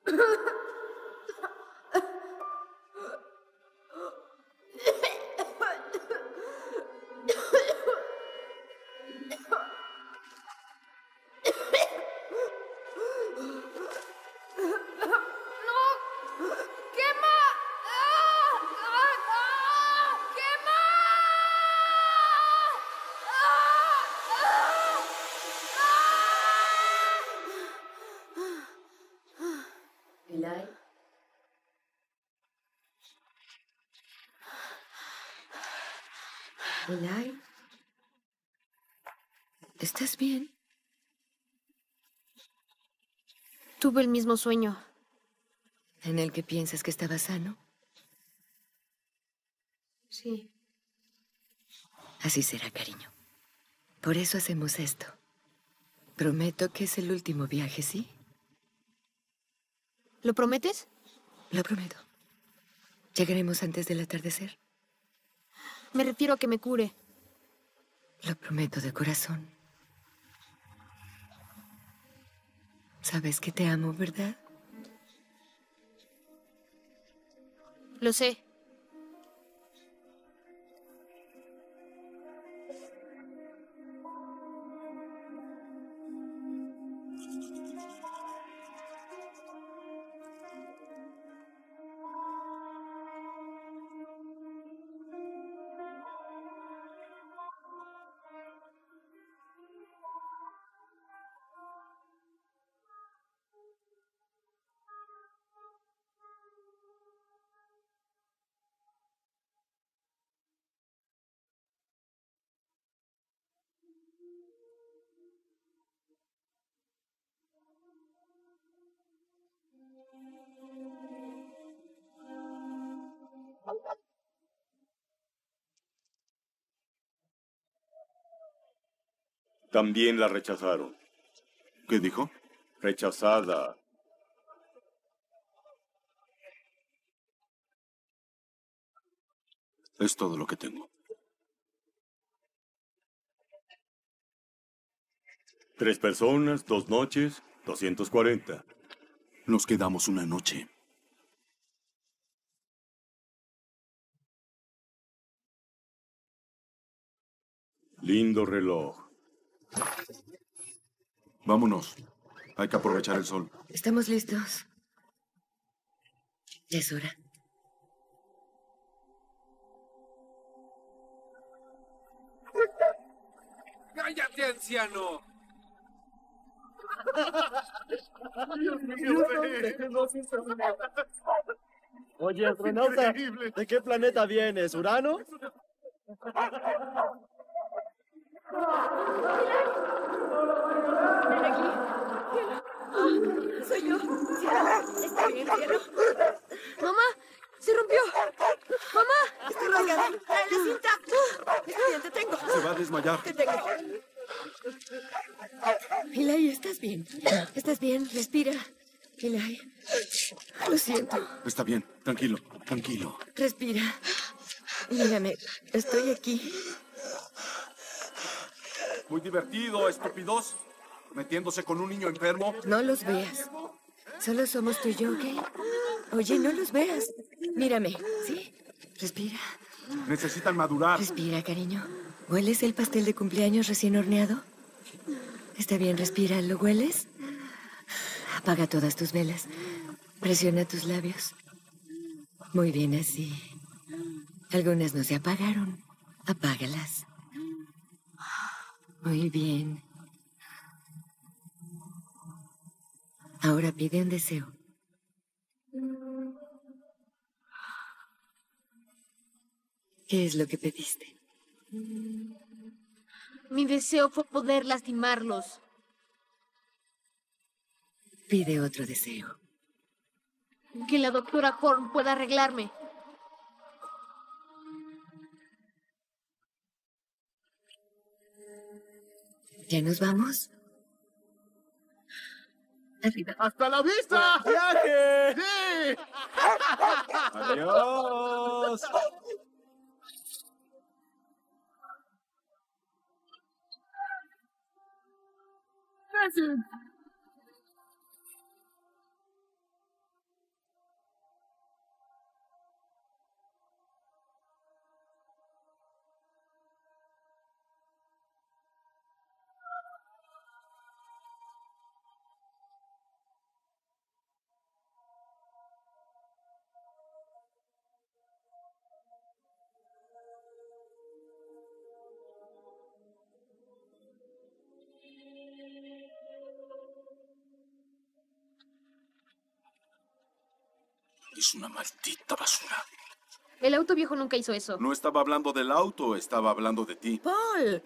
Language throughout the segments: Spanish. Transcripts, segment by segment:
Eli. Eli. ¿Estás bien? Tuve el mismo sueño. ¿En el que piensas que estaba sano? Sí. Así será, cariño. Por eso hacemos esto. Prometo que es el último viaje, ¿sí? ¿Lo prometes? Lo prometo. Llegaremos antes del atardecer. Me refiero a que me cure. Lo prometo de corazón. Sabes que te amo, ¿verdad? Lo sé. También la rechazaron. ¿Qué dijo? Rechazada. Es todo lo que tengo. 3 personas, 2 noches, 240. Nos quedamos una noche. Lindo reloj. Vámonos. Hay que aprovechar el sol. Estamos listos. Ya es hora. ¡Cállate, anciano! Oye, astronauta, ¿de qué planeta vienes? ¿Urano? Ven aquí. Soy yo. Cielo. Está bien, cielo. ¡Mamá! ¡Se rompió! ¡Mamá! Estoy rayada. Trae la cinta. Está bien, te tengo. Se va a desmayar. Te tengo. Eli, ¿estás bien? ¿Estás bien? Respira. Eli. Lo siento. Está bien. Tranquilo. Tranquilo. Respira. Mírame. Estoy aquí. Muy divertido, estúpidos. Metiéndose con un niño enfermo. No los veas. Solo somos tú y yo, ¿ok? Oye, no los veas. Mírame, ¿sí? Respira. Necesitan madurar. Respira, cariño. ¿Hueles el pastel de cumpleaños recién horneado? Está bien, respira. ¿Lo hueles? Apaga todas tus velas. Presiona tus labios. Muy bien, así. Algunas no se apagaron. Apágalas. Muy bien. Ahora pide un deseo. ¿Qué es lo que pediste? Mi deseo fue poder lastimarlos. Pide otro deseo. Que la doctora Horn pueda arreglarme. ¿Ya nos vamos? Arriba. ¡Hasta la vista! ¡Viaje! ¡Sí! Adiós. Eres una maldita basura. El auto viejo nunca hizo eso. No estaba hablando del auto, estaba hablando de ti. Paul.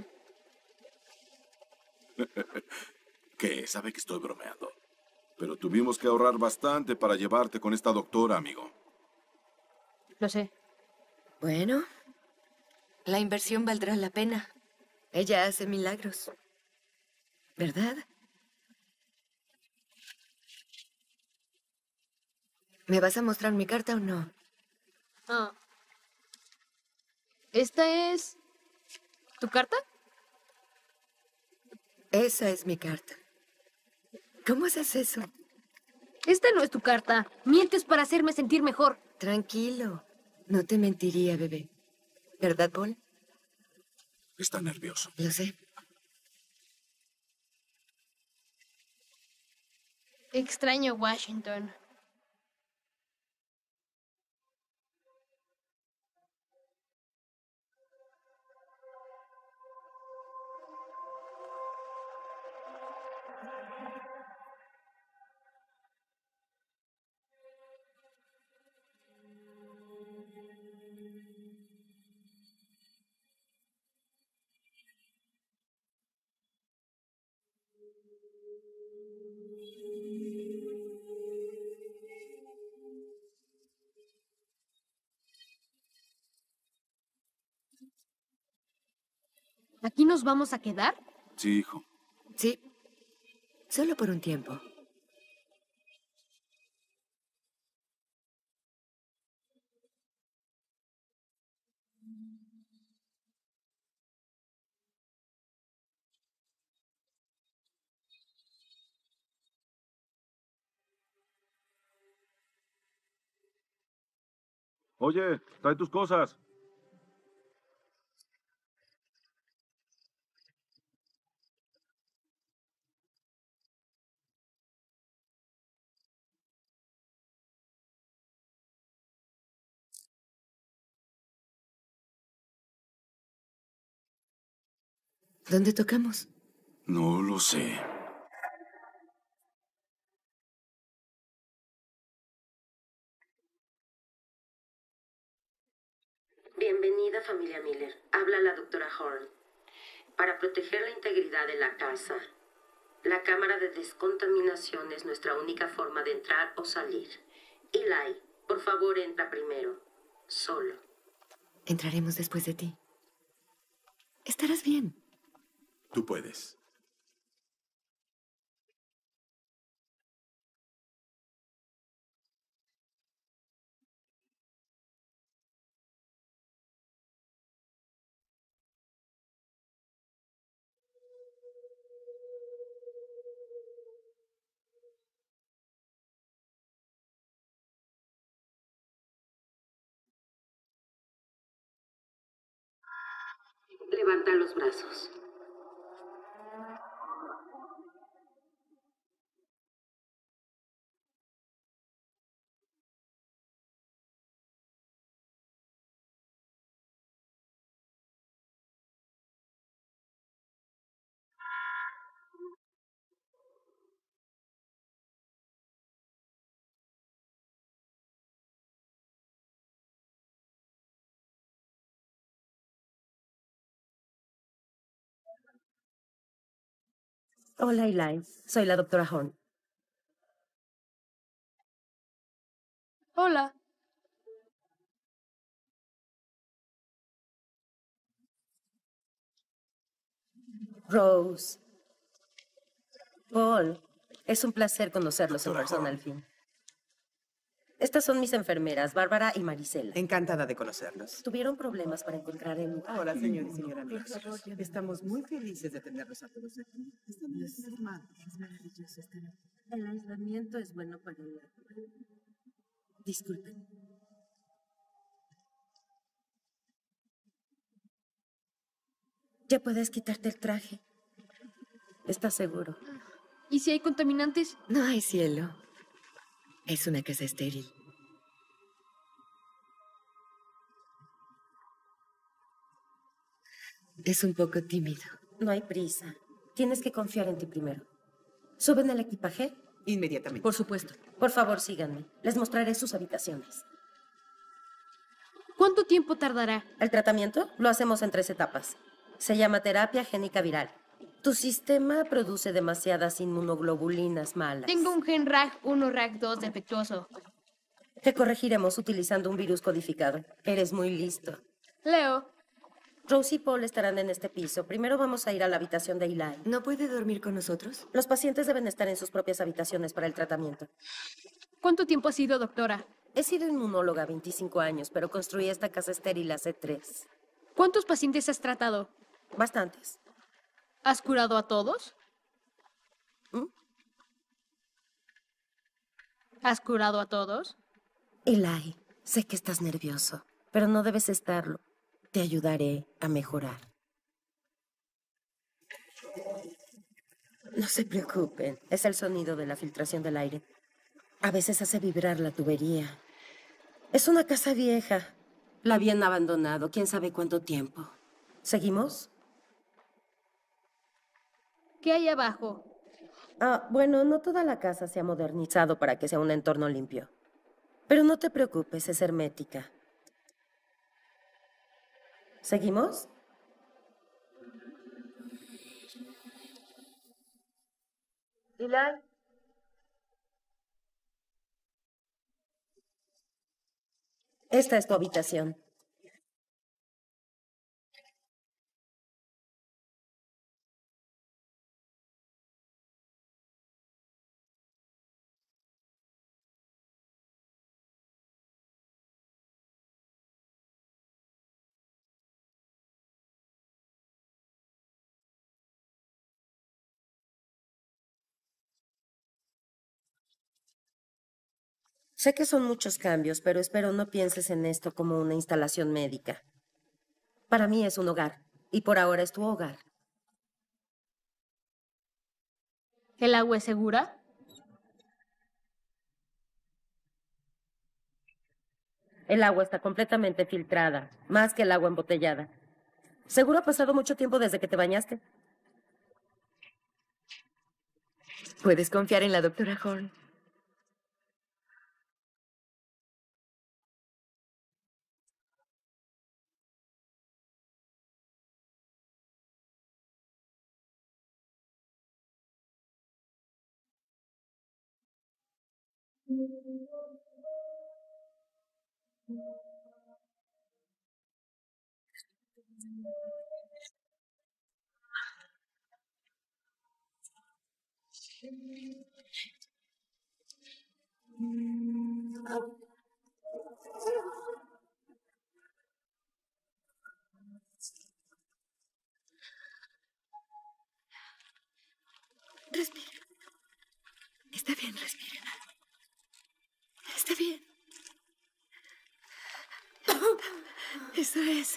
¿Qué? Sabe que estoy bromeando. Pero tuvimos que ahorrar bastante para llevarte con esta doctora, amigo. Lo sé. Bueno, la inversión valdrá la pena. Ella hace milagros. ¿Verdad? ¿Me vas a mostrar mi carta o no? Ah. ¿Esta es tu carta? Esa es mi carta. ¿Cómo haces eso? Esta no es tu carta. Mientes para hacerme sentir mejor. Tranquilo. No te mentiría, bebé. ¿Verdad, Paul? Está nervioso. Lo sé. Extraño Washington. ¿Aquí nos vamos a quedar? Sí, hijo. Sí. Solo por un tiempo. Oye, trae tus cosas. ¿Dónde tocamos? No lo sé. Bienvenida, familia Miller. Habla la doctora Horn. Para proteger la integridad de la casa, la cámara de descontaminación es nuestra única forma de entrar o salir. Eli, por favor, entra primero. Solo. Entraremos después de ti. Estarás bien. Tú puedes. Levanta los brazos. Hola, Eli. Soy la doctora Horn. Hola. Rose. Paul. Es un placer conocerlos en Doctora persona Horn. al fin. Estas son mis enfermeras, Bárbara y Marisela. Encantada de conocerlos. Tuvieron problemas para encontrar el lugar. Ahora, señor y señora Miller, estamos muy felices de tenerlos a todos aquí. Están muy entusiasmados. Es maravilloso estar aquí. El aislamiento es bueno para el... Disculpen. Ya puedes quitarte el traje. ¿Estás seguro? ¿Y si hay contaminantes? No hay cielo. Es una casa estéril. Es un poco tímido. No hay prisa. Tienes que confiar en ti primero. ¿Suben el equipaje? Inmediatamente. Por supuesto. Por favor, síganme. Les mostraré sus habitaciones. ¿Cuánto tiempo tardará? El tratamiento lo hacemos en 3 etapas. Se llama terapia génica viral. Tu sistema produce demasiadas inmunoglobulinas malas. Tengo un gen RAG1, RAG2 defectuoso. Que corregiremos utilizando un virus codificado. Eres muy listo. Leo. Rose y Paul estarán en este piso. Primero vamos a ir a la habitación de Eli. ¿No puede dormir con nosotros? Los pacientes deben estar en sus propias habitaciones para el tratamiento. ¿Cuánto tiempo ha sido, doctora? He sido inmunóloga 25 años, pero construí esta casa estéril hace 3. ¿Cuántos pacientes has tratado? Bastantes. ¿Has curado a todos? ¿Mm? ¿Has curado a todos? Eli, sé que estás nervioso, pero no debes estarlo. Te ayudaré a mejorar. No se preocupen. Es el sonido de la filtración del aire. A veces hace vibrar la tubería. Es una casa vieja. La habían abandonado quién sabe cuánto tiempo. ¿Seguimos? ¿Qué hay abajo? Bueno, no toda la casa se ha modernizado para que sea un entorno limpio. Pero no te preocupes, es hermética. ¿Seguimos? Eli. Esta es tu habitación. Sé que son muchos cambios, pero espero no pienses en esto como una instalación médica. Para mí es un hogar, y por ahora es tu hogar. ¿El agua es segura? El agua está completamente filtrada, más que el agua embotellada. Seguro ha pasado mucho tiempo desde que te bañaste. Puedes confiar en la doctora Horn. Respira. Está bien, respira. Está bien. Eso es.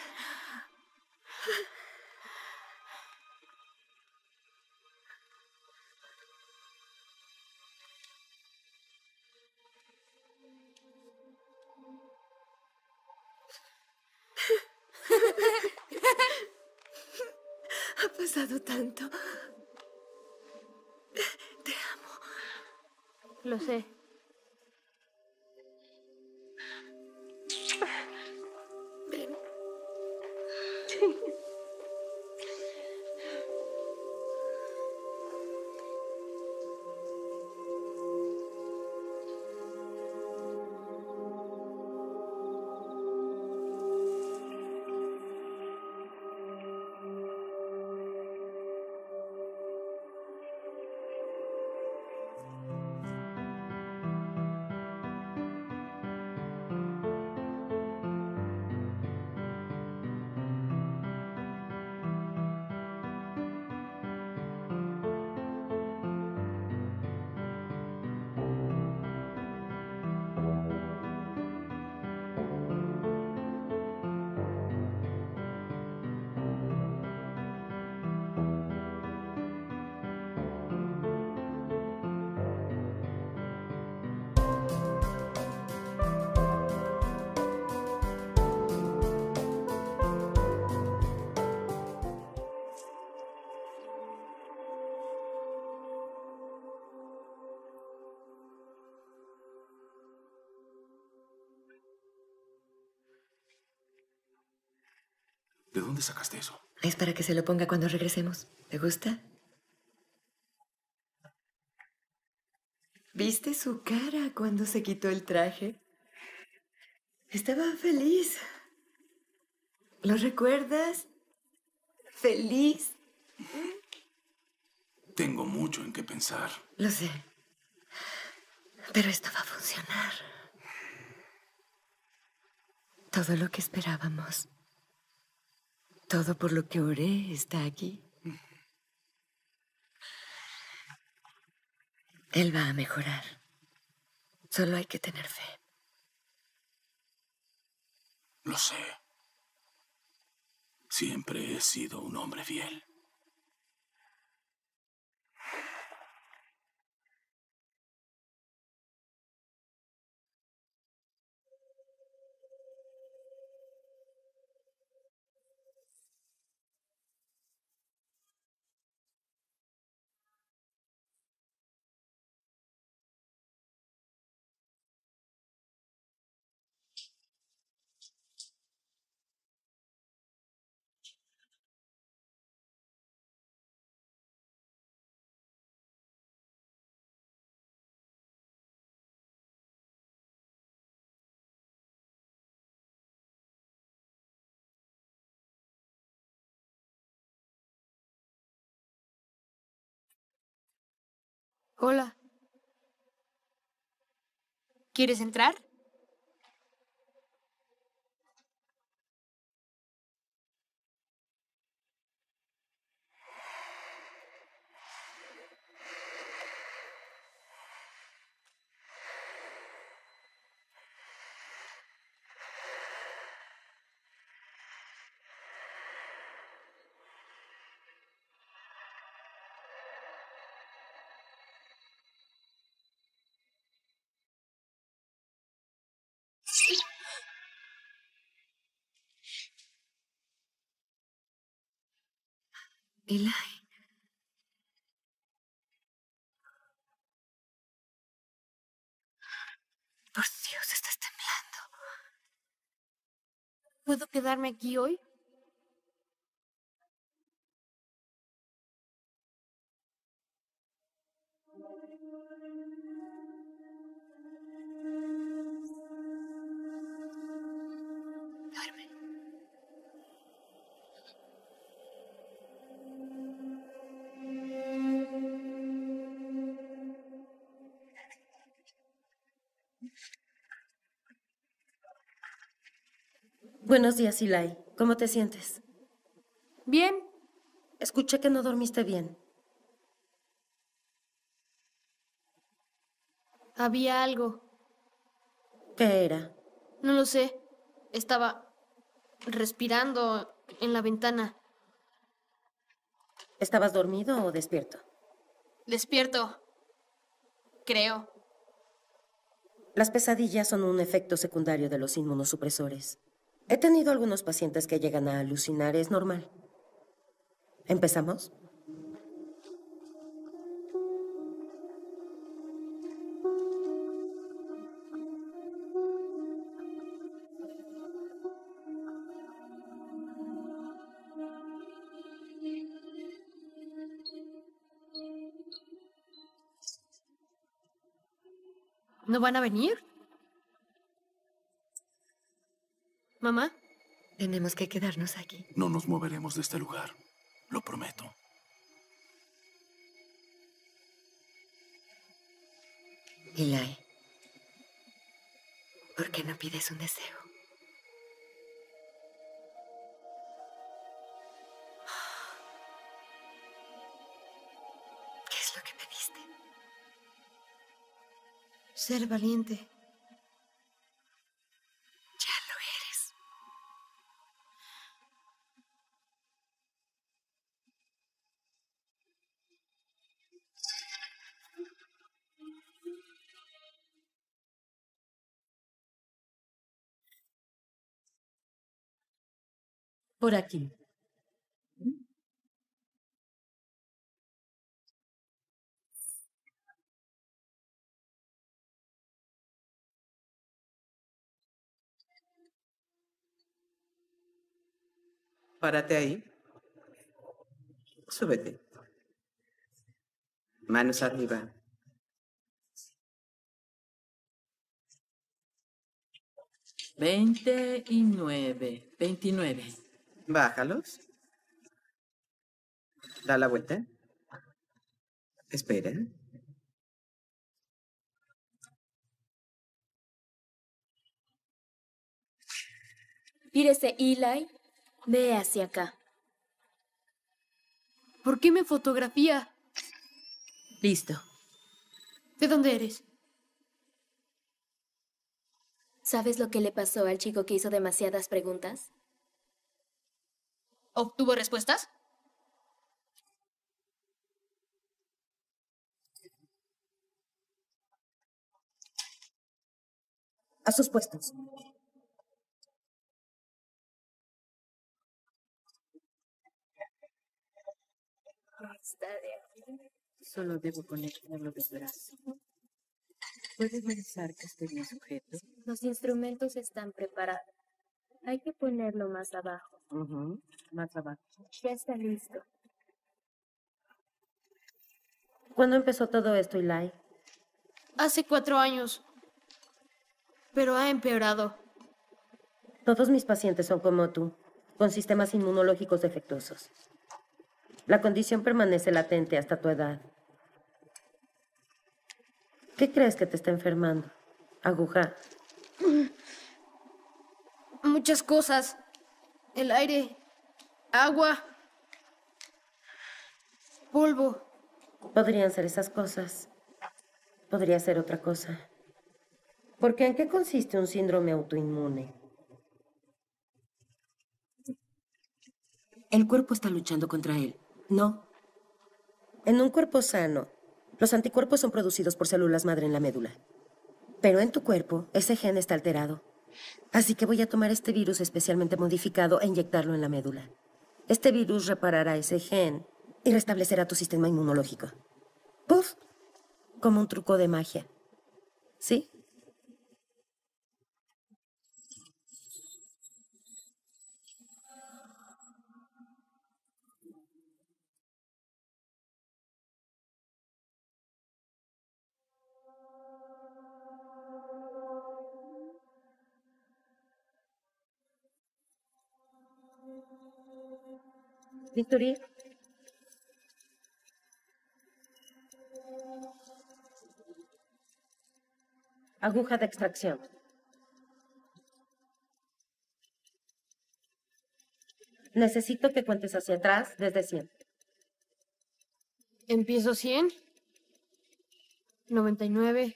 Ha pasado tanto. Te amo. Lo sé. Ven. ¿De dónde sacaste eso? Es para que se lo ponga cuando regresemos. ¿Te gusta? ¿Viste su cara cuando se quitó el traje? Estaba feliz. ¿Lo recuerdas? Feliz. Tengo mucho en qué pensar. Lo sé. Pero esto va a funcionar. Todo lo que esperábamos. Todo por lo que oré está aquí. Él va a mejorar. Solo hay que tener fe. Lo sé. Siempre he sido un hombre fiel. Hola. ¿Quieres entrar? Eli. Por Dios, estás temblando. ¿Puedo quedarme aquí hoy? Duerme. Buenos días, Eli. ¿Cómo te sientes? Bien. Escuché que no dormiste bien. Había algo. ¿Qué era? No lo sé. Estaba respirando en la ventana. ¿Estabas dormido o despierto? Despierto. Creo. Las pesadillas son un efecto secundario de los inmunosupresores. He tenido algunos pacientes que llegan a alucinar. Es normal. ¿Empezamos? ¿No van a venir? ¿Mamá? Tenemos que quedarnos aquí. No nos moveremos de este lugar. Lo prometo. Eli, ¿por qué no pides un deseo? ¿Qué es lo que pediste? Ser valiente. Ya lo eres. Por aquí. Párate ahí. Súbete. Manos arriba. $29. Bájalos. Da la vuelta. Espera. Pírese, Eli. Ve hacia acá. ¿Por qué me fotografía? Listo. ¿De dónde eres? ¿Sabes lo que le pasó al chico que hizo demasiadas preguntas? ¿Obtuvo respuestas? A sus puestos. Solo debo conectarlo de brazo. ¿Puedes revisar que esté bien sujeto? Los instrumentos están preparados. Hay que ponerlo más abajo. Más abajo. Ya está listo. ¿Cuándo empezó todo esto, Eli? Hace 4 años. Pero ha empeorado. Todos mis pacientes son como tú, con sistemas inmunológicos defectuosos. La condición permanece latente hasta tu edad. ¿Qué crees que te está enfermando? Aguja. Muchas cosas. El aire, agua, polvo. Podrían ser esas cosas. Podría ser otra cosa. Porque ¿en qué consiste un síndrome autoinmune? El cuerpo está luchando contra él. No. En un cuerpo sano, los anticuerpos son producidos por células madre en la médula. Pero en tu cuerpo, ese gen está alterado. Así que voy a tomar este virus especialmente modificado e inyectarlo en la médula. Este virus reparará ese gen y restablecerá tu sistema inmunológico. ¡Puf! Como un truco de magia. ¿Sí? Victory. Aguja de extracción. Necesito que cuentes hacia atrás desde 100. Empiezo 100. 99.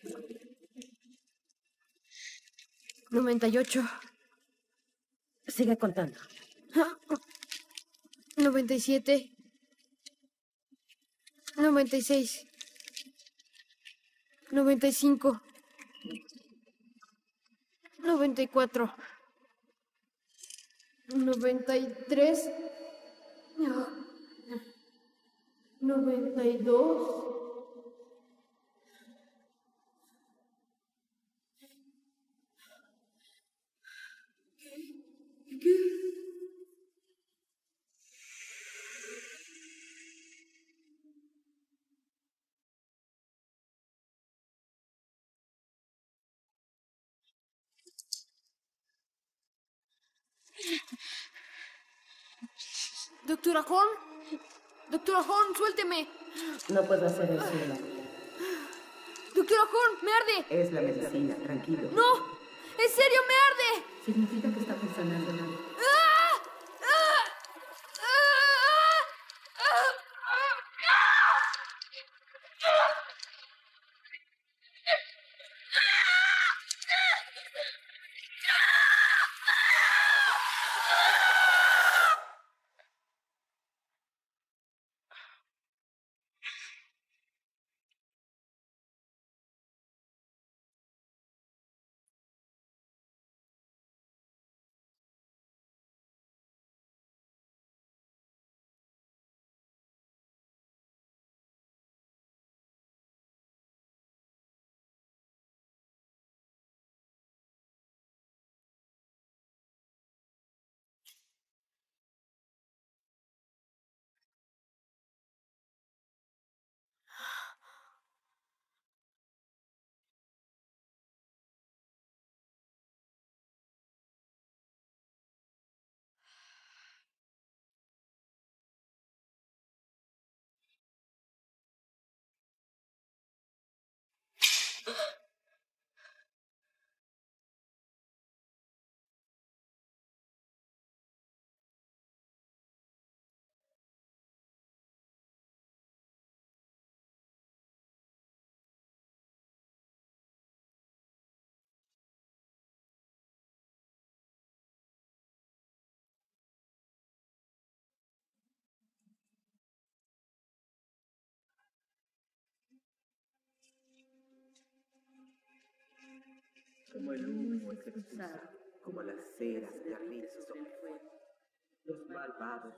98. Sigue contando. 97. 96. 95. 94. 93. 92. Doctora Horn. Doctora Horn, suélteme. No puedo hacer eso. Doctora Horn, me arde. Es la medicina, tranquilo. No, en serio, me arde. Significa que está funcionando mal. como el humo es cruzado, como las ceras de rizos del fuego. Los malvados.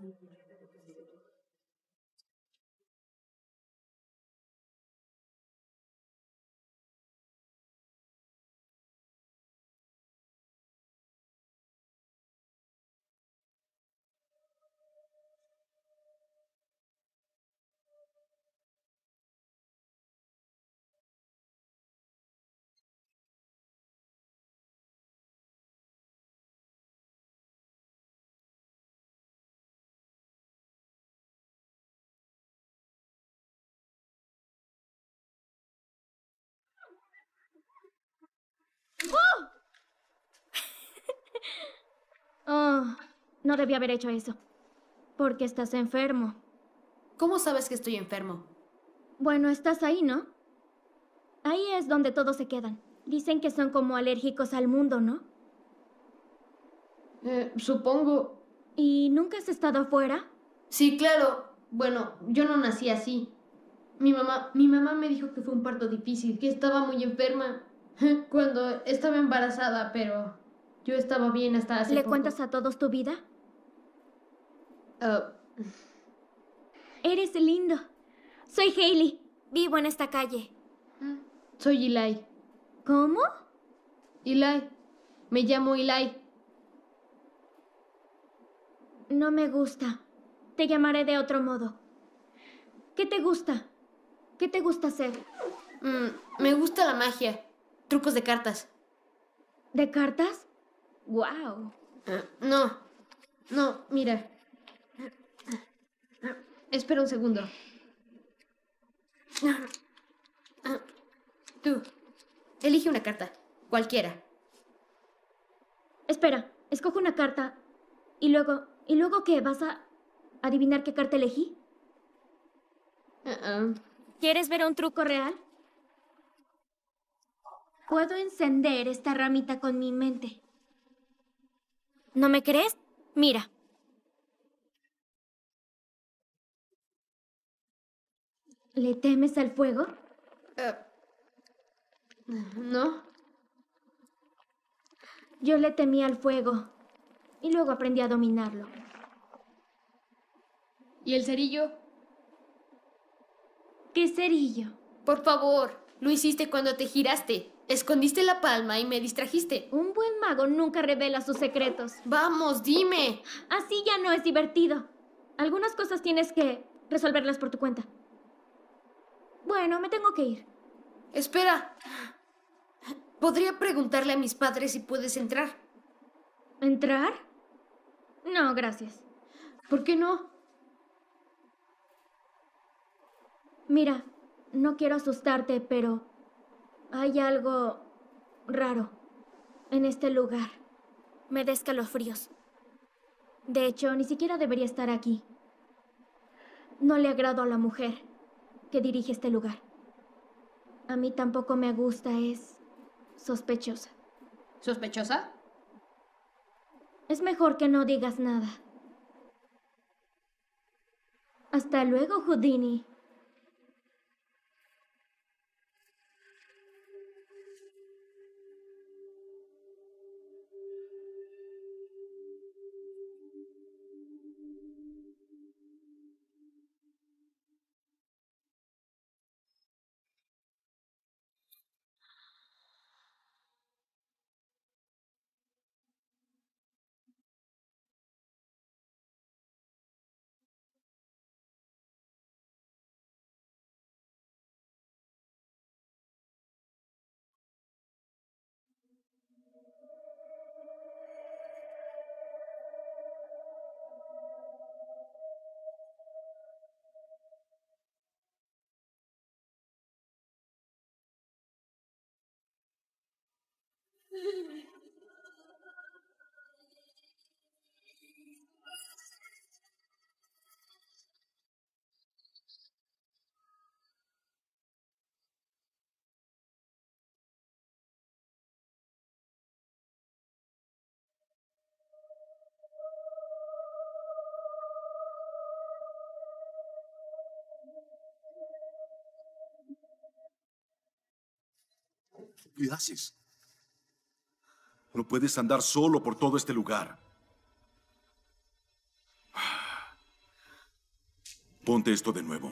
Oh, no debí haber hecho eso. Porque estás enfermo. ¿Cómo sabes que estoy enfermo? Bueno, estás ahí, ¿no? Ahí es donde todos se quedan. Dicen que son como alérgicos al mundo, ¿no? Supongo. ¿Y nunca has estado afuera? Sí, claro. Bueno, yo no nací así. Mi mamá me dijo que fue un parto difícil, que estaba muy enferma cuando estaba embarazada, pero yo estaba bien hasta hace ¿Le poco. cuentas a todos tu vida? Ah, Eres lindo. Soy Hailey. Vivo en esta calle. soy Eli. ¿Cómo? Eli. Me llamo Eli. No me gusta. Te llamaré de otro modo. ¿Qué te gusta? ¿Qué te gusta hacer? Me gusta la magia. Trucos de cartas. ¿De cartas? ¡Wow! No. No, mira. Espera un segundo. Tú. Elige una carta. Cualquiera. Espera, escojo una carta. ¿Y luego qué? ¿Vas a adivinar qué carta elegí? ¿Quieres ver un truco real? Puedo encender esta ramita con mi mente. ¿No me crees? Mira. ¿Le temes al fuego? ¿No? Yo le temí al fuego y luego aprendí a dominarlo. ¿Y el cerillo? ¿Qué cerillo? Por favor, lo hiciste cuando te giraste. Escondiste la palma y me distrajiste. Un buen mago nunca revela sus secretos. Vamos, dime. Así ya no es divertido. Algunas cosas tienes que resolverlas por tu cuenta. Bueno, me tengo que ir. Espera. ¿Podría preguntarle a mis padres si puedes entrar? ¿Entrar? No, gracias. ¿Por qué no? Mira, no quiero asustarte, pero hay algo raro en este lugar. Me da escalofríos. De hecho, ni siquiera debería estar aquí. No le agrado a la mujer que dirige este lugar. A mí tampoco me gusta, es sospechosa. ¿Sospechosa? Es mejor que no digas nada. Hasta luego, Houdini. ¿Qué haces? No puedes andar solo por todo este lugar. Ponte esto de nuevo.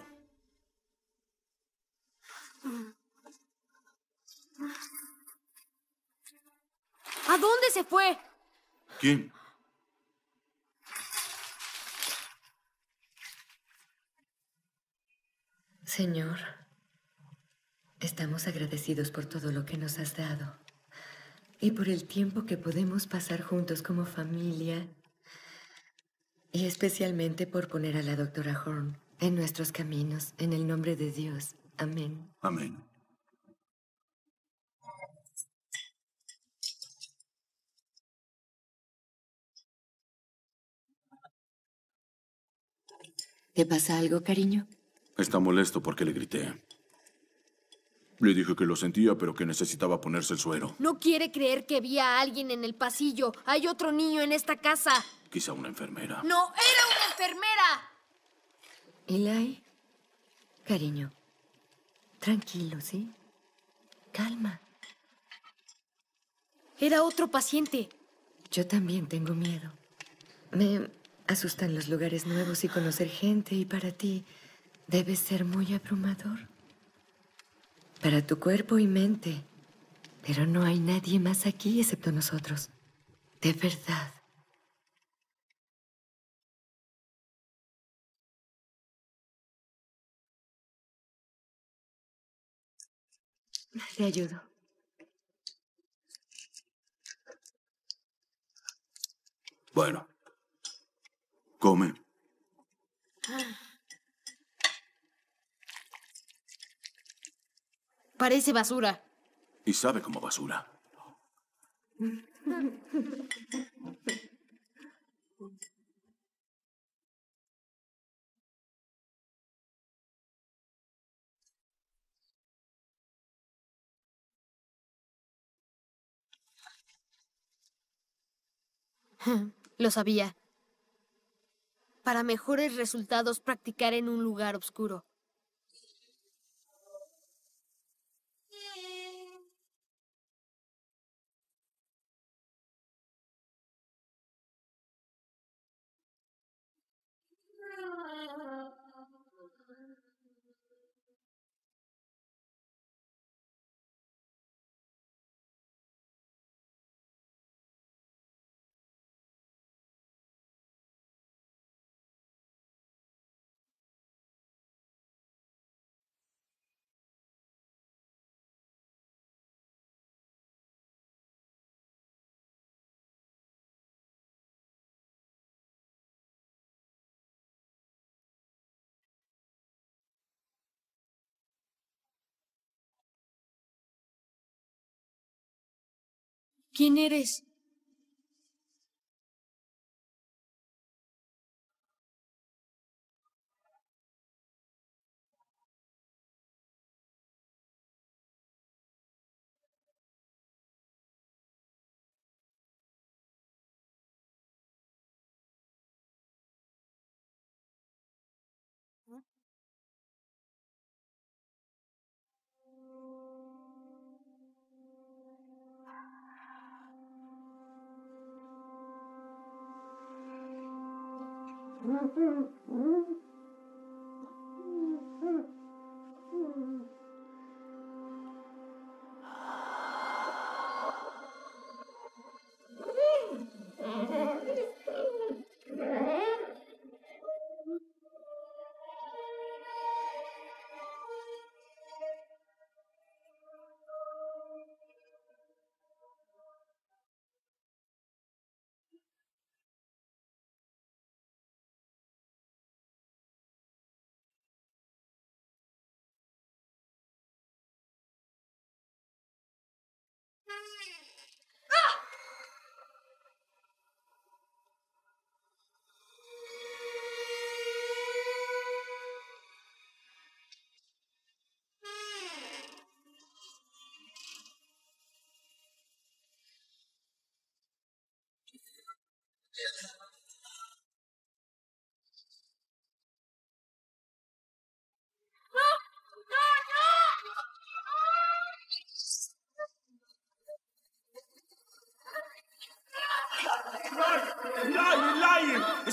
¿A dónde se fue? ¿Quién? Señor, estamos agradecidos por todo lo que nos has dado y por el tiempo que podemos pasar juntos como familia y especialmente por poner a la doctora Horn en nuestros caminos, en el nombre de Dios. Amén. Amén. ¿Te pasa algo, cariño? Está molesto porque le grité. Le dije que lo sentía, pero que necesitaba ponerse el suero. No quiere creer que vi a alguien en el pasillo. Hay otro niño en esta casa. Quizá una enfermera. ¡No, era una enfermera! Eli, cariño, tranquilo, ¿sí? Calma. Era otro paciente. Yo también tengo miedo. Me asustan los lugares nuevos y conocer gente, y para ti debe ser muy abrumador. Para tu cuerpo y mente. Pero no hay nadie más aquí excepto nosotros. De verdad. Te ayudo. Bueno. Come. Parece basura. Y sabe como basura. Lo sabía. Para mejores resultados, practicar en un lugar oscuro. ¿Quién eres?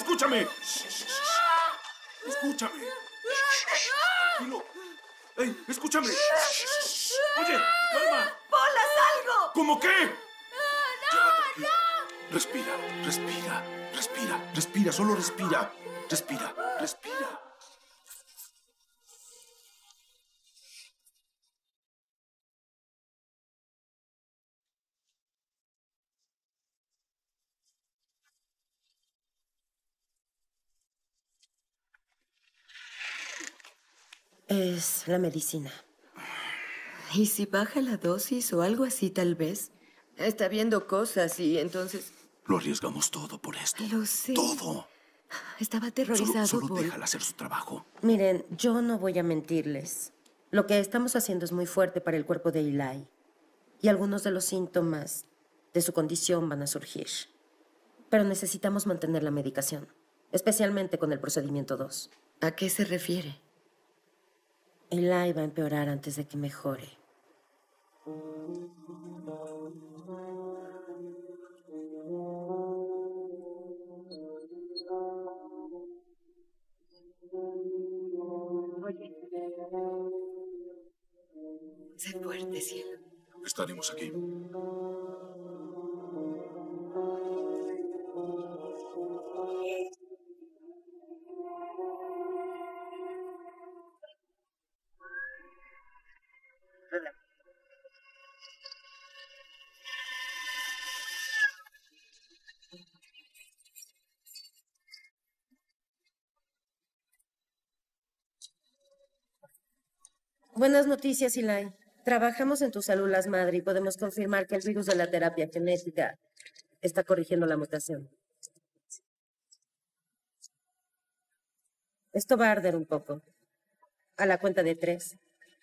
¡Escúchame! ¡Escúchame! Tranquilo. ¡Ey, escúchame! ¡Oye, calma! ¡Paul, haz algo! ¿Cómo qué? Respira, respira, respira, respira, solo respira. Respira, respira. Es la medicina. ¿Y si baja la dosis o algo así, tal vez? Está viendo cosas y entonces... Lo arriesgamos todo por esto. Lo sé. Todo. Estaba aterrorizado, Solo Paul. déjala hacer su trabajo. Miren, yo no voy a mentirles. Lo que estamos haciendo es muy fuerte para el cuerpo de Eli. Y algunos de los síntomas de su condición van a surgir. Pero necesitamos mantener la medicación, especialmente con el procedimiento 2. ¿A qué se refiere? Eli va a empeorar antes de que mejore. Sé fuerte, cielo. Estaremos aquí. Buenas noticias, Eli. Trabajamos en tus células madre y podemos confirmar que el virus de la terapia genética está corrigiendo la mutación. Esto va a arder un poco. A la cuenta de 3.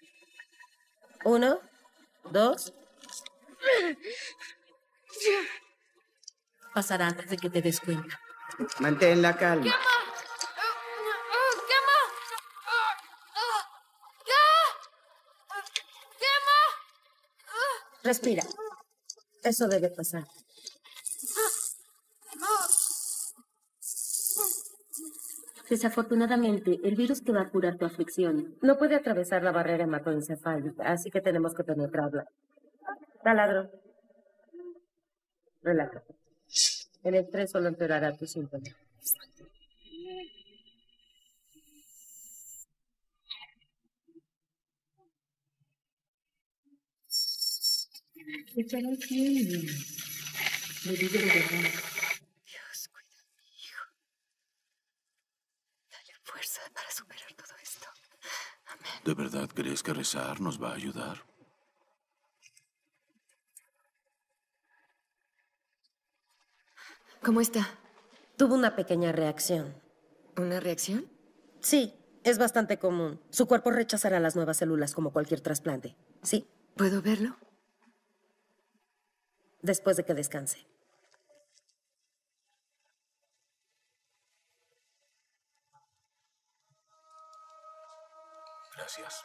1, 2. Pasará antes de que te des cuenta. Mantén la calma. ¡Quema! Respira. Eso debe pasar. Desafortunadamente, el virus que va a curar tu aflicción No puede atravesar la barrera hematoencefálica, así que tenemos que penetrarla. Taladro. Relájate. El estrés solo empeorará tus síntomas. echará el tiempo. Lo digo de verdad. Dios, cuida a mi hijo. Dale fuerza para superar todo esto. Amén. ¿De verdad crees que rezar nos va a ayudar? ¿Cómo está? Tuvo una pequeña reacción. ¿Una reacción? Sí, es bastante común. Su cuerpo rechazará las nuevas células como cualquier trasplante. Sí. ¿Puedo verlo? Después de que descanse. Gracias.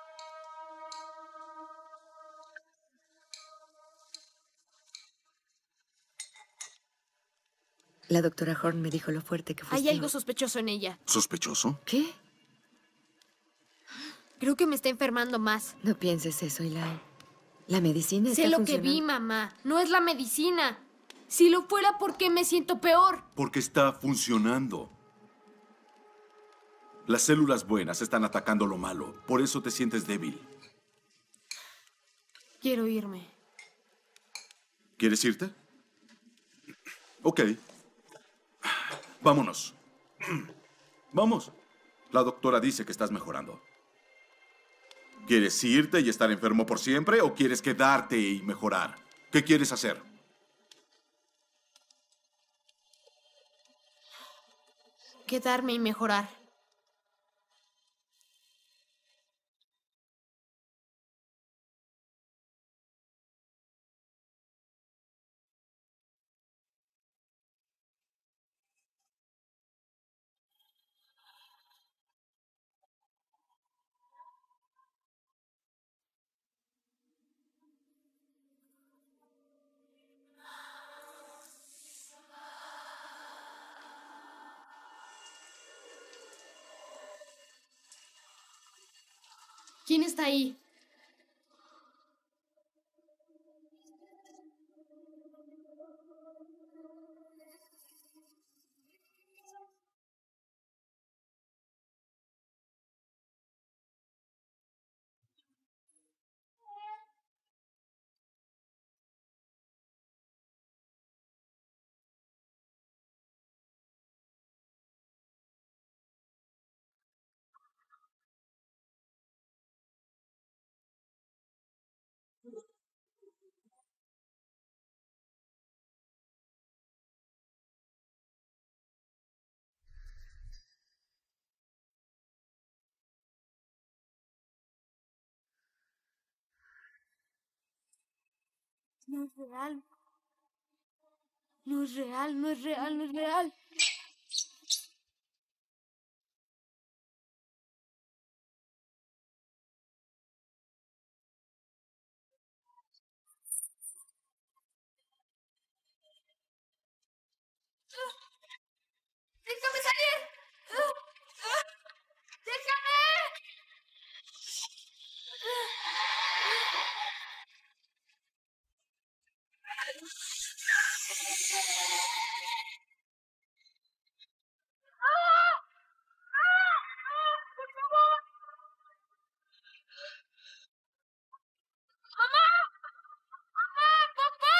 La doctora Horn me dijo lo fuerte que fuiste. Hay algo sospechoso en ella. ¿Sospechoso? ¿Qué? Creo que me está enfermando más. No pienses eso, Eli. La medicina está Sé lo que funcionando. vi, mamá. No es la medicina. Si lo fuera, ¿por qué me siento peor? Porque está funcionando. Las células buenas están atacando lo malo. Por eso te sientes débil. Quiero irme. ¿Quieres irte? Ok. Vámonos. Vamos. La doctora dice que estás mejorando. ¿Quieres irte y estar enfermo por siempre o quieres quedarte y mejorar? ¿Qué quieres hacer? Quedarme y mejorar. ¿Quién está ahí? No es real. No es real, no es real, no es real. ¡Déjame salir! ¡Déjame! ¡Por favor! ¡Mamá! ¡Mamá! ¡Papá!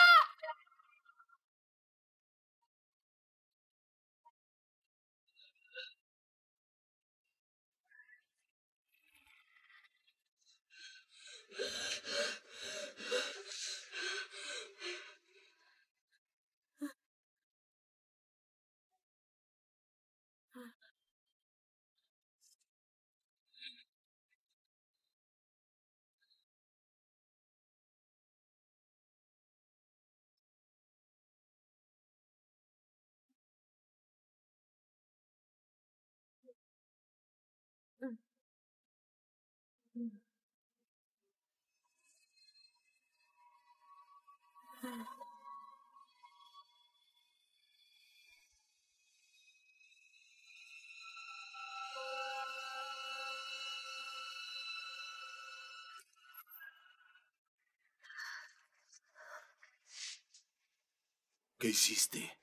¿Qué hiciste?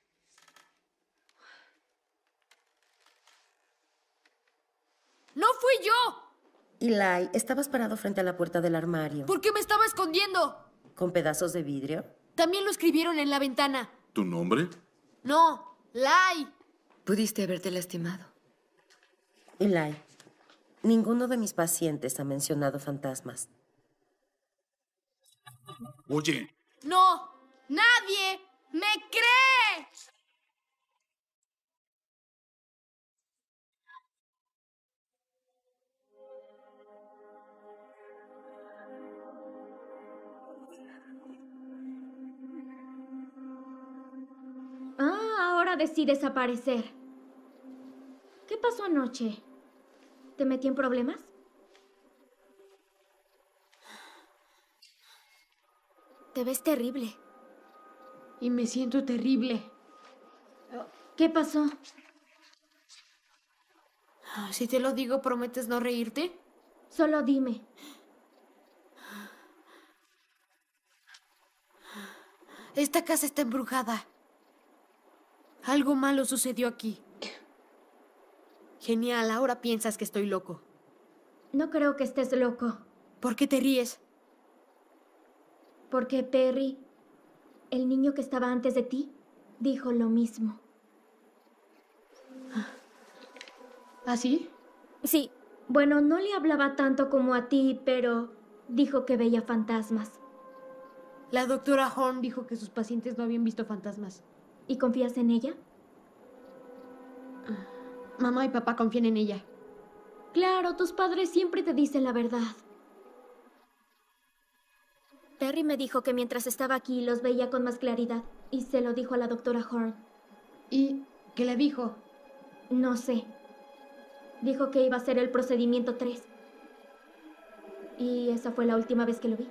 ¡No fui yo! Eli, estabas parado frente a la puerta del armario. ¿Por qué me estaba escondiendo? ¿Con pedazos de vidrio? También lo escribieron en la ventana. ¿Tu nombre? No, Lai. Pudiste haberte lastimado. Eli, ninguno de mis pacientes ha mencionado fantasmas. Oye. No, nadie me cree. Ahora decides desaparecer. ¿Qué pasó anoche? ¿Te metí en problemas? Te ves terrible. Y me siento terrible. ¿Qué pasó? Si te lo digo, ¿prometes no reírte? Solo dime. Esta casa está embrujada. Algo malo sucedió aquí. Genial, ahora piensas que estoy loco. No creo que estés loco. ¿Por qué te ríes? Porque Perry, el niño que estaba antes de ti, dijo lo mismo. ¿Ah, sí? Sí. Bueno, no le hablaba tanto como a ti, pero dijo que veía fantasmas. La doctora Horn dijo que sus pacientes no habían visto fantasmas. ¿Y confías en ella? Mamá y papá confían en ella. Claro, tus padres siempre te dicen la verdad. Perry me dijo que mientras estaba aquí los veía con más claridad y se lo dijo a la doctora Horn. ¿Y qué le dijo? No sé. Dijo que iba a hacer el procedimiento 3. Y esa fue la última vez que lo vi.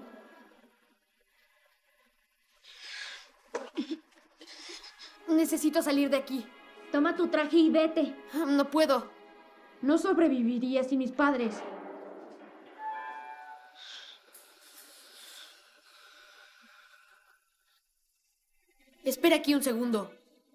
Necesito salir de aquí. Toma tu traje y vete. No puedo. No sobreviviría sin mis padres. Espera aquí un segundo.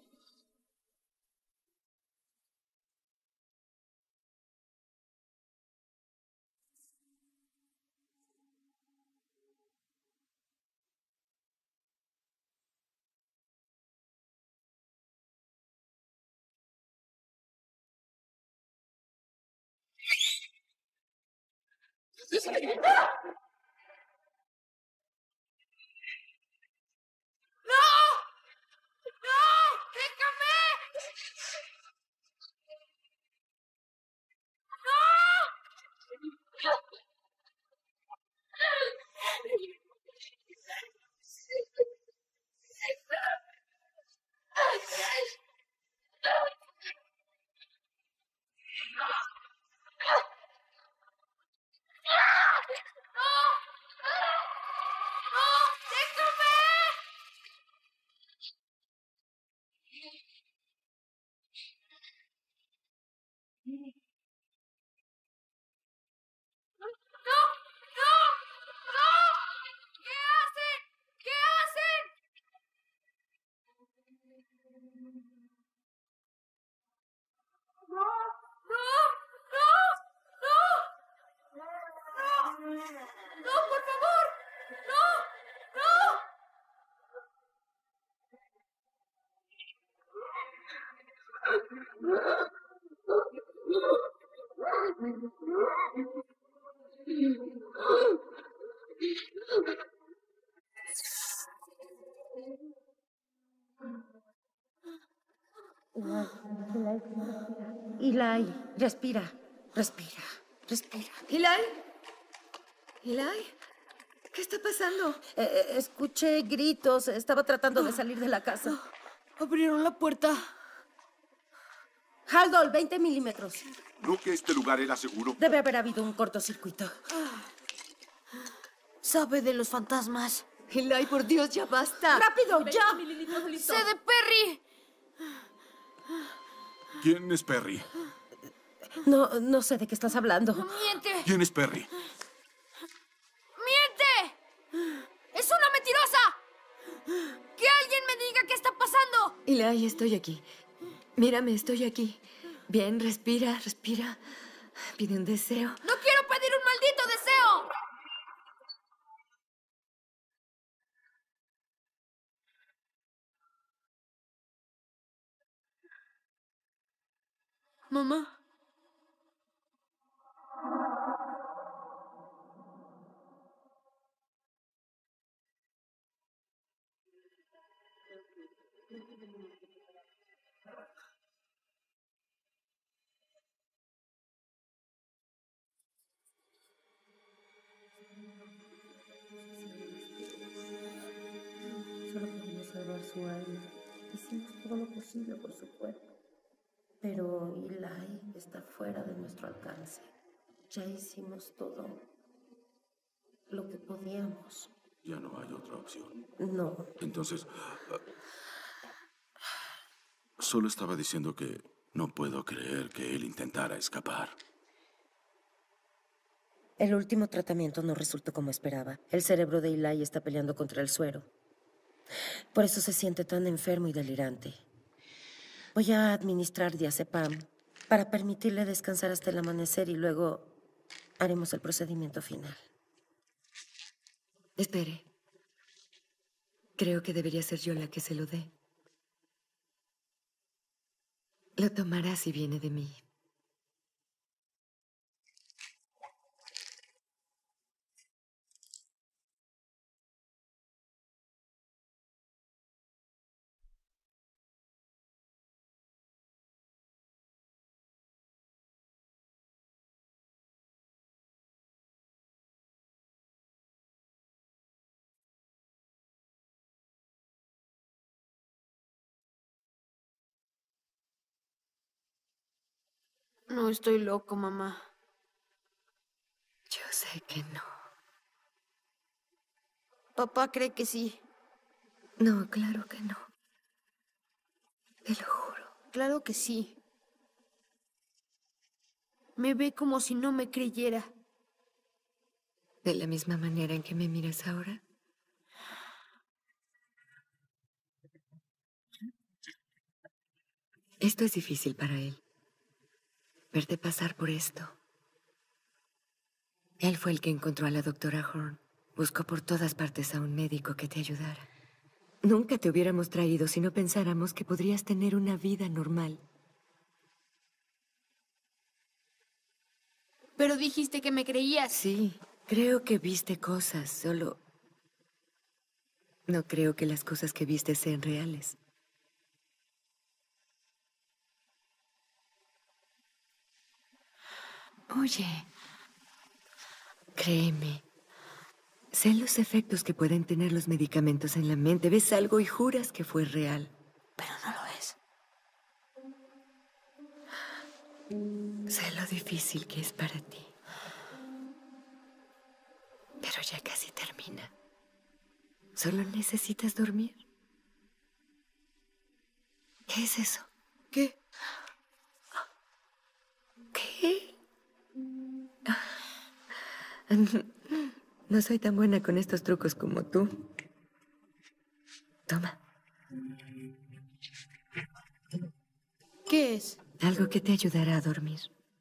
Eli, respira, respira, respira. Eli, Eli, ¿qué está pasando? Escuché gritos, estaba tratando de salir de la casa. Abrieron la puerta. Haldol, 20 milímetros. ¿No que este lugar era seguro? Debe haber habido un cortocircuito. Sabe de los fantasmas. Eli, por Dios, ya basta. ¡Rápido, ya! ¡Sé de Perry! ¿Quién es Perry? No sé de qué estás hablando. ¡Miente! ¿Quién es Perry? ¡Miente! ¡Es una mentirosa! ¡Que alguien me diga qué está pasando! Eli, estoy aquí. Mírame, estoy aquí. Bien, respira, respira. Pide un deseo. ¡No quiero pedir un maldito deseo! Mamá. Solo queríamos salvar su alma. Hicimos todo lo posible por su cuerpo. Pero Eli está fuera de nuestro alcance. Ya hicimos todo lo que podíamos. Ya no hay otra opción. No. Entonces, solo estaba diciendo que no puedo creer que él intentara escapar. El último tratamiento no resultó como esperaba. El cerebro de Eli está peleando contra el suero. Por eso se siente tan enfermo y delirante. Voy a administrar diazepam para permitirle descansar hasta el amanecer y luego haremos el procedimiento final. Espere. Creo que debería ser yo la que se lo dé. Lo tomará si viene de mí. No estoy loco, mamá. Yo sé que no. Papá cree que sí. No, claro que no. Te lo juro. Claro que sí. Me ve como si no me creyera. ¿De la misma manera en que me miras ahora? Esto es difícil para él. Verte pasar por esto. Él fue el que encontró a la doctora Horn. Buscó por todas partes a un médico que te ayudara. Nunca te hubiéramos traído si no pensáramos que podrías tener una vida normal. Pero dijiste que me creías. Sí, creo que viste cosas, solo... No creo que las cosas que viste sean reales. Oye, créeme. Sé los efectos que pueden tener los medicamentos en la mente. Ves algo y juras que fue real. Pero no lo es. Sé lo difícil que es para ti. Pero ya casi termina. Solo necesitas dormir. ¿Qué es eso? ¿Qué? ¿Qué? No soy tan buena con estos trucos como tú. Toma. ¿Qué es? Algo que te ayudará a dormir.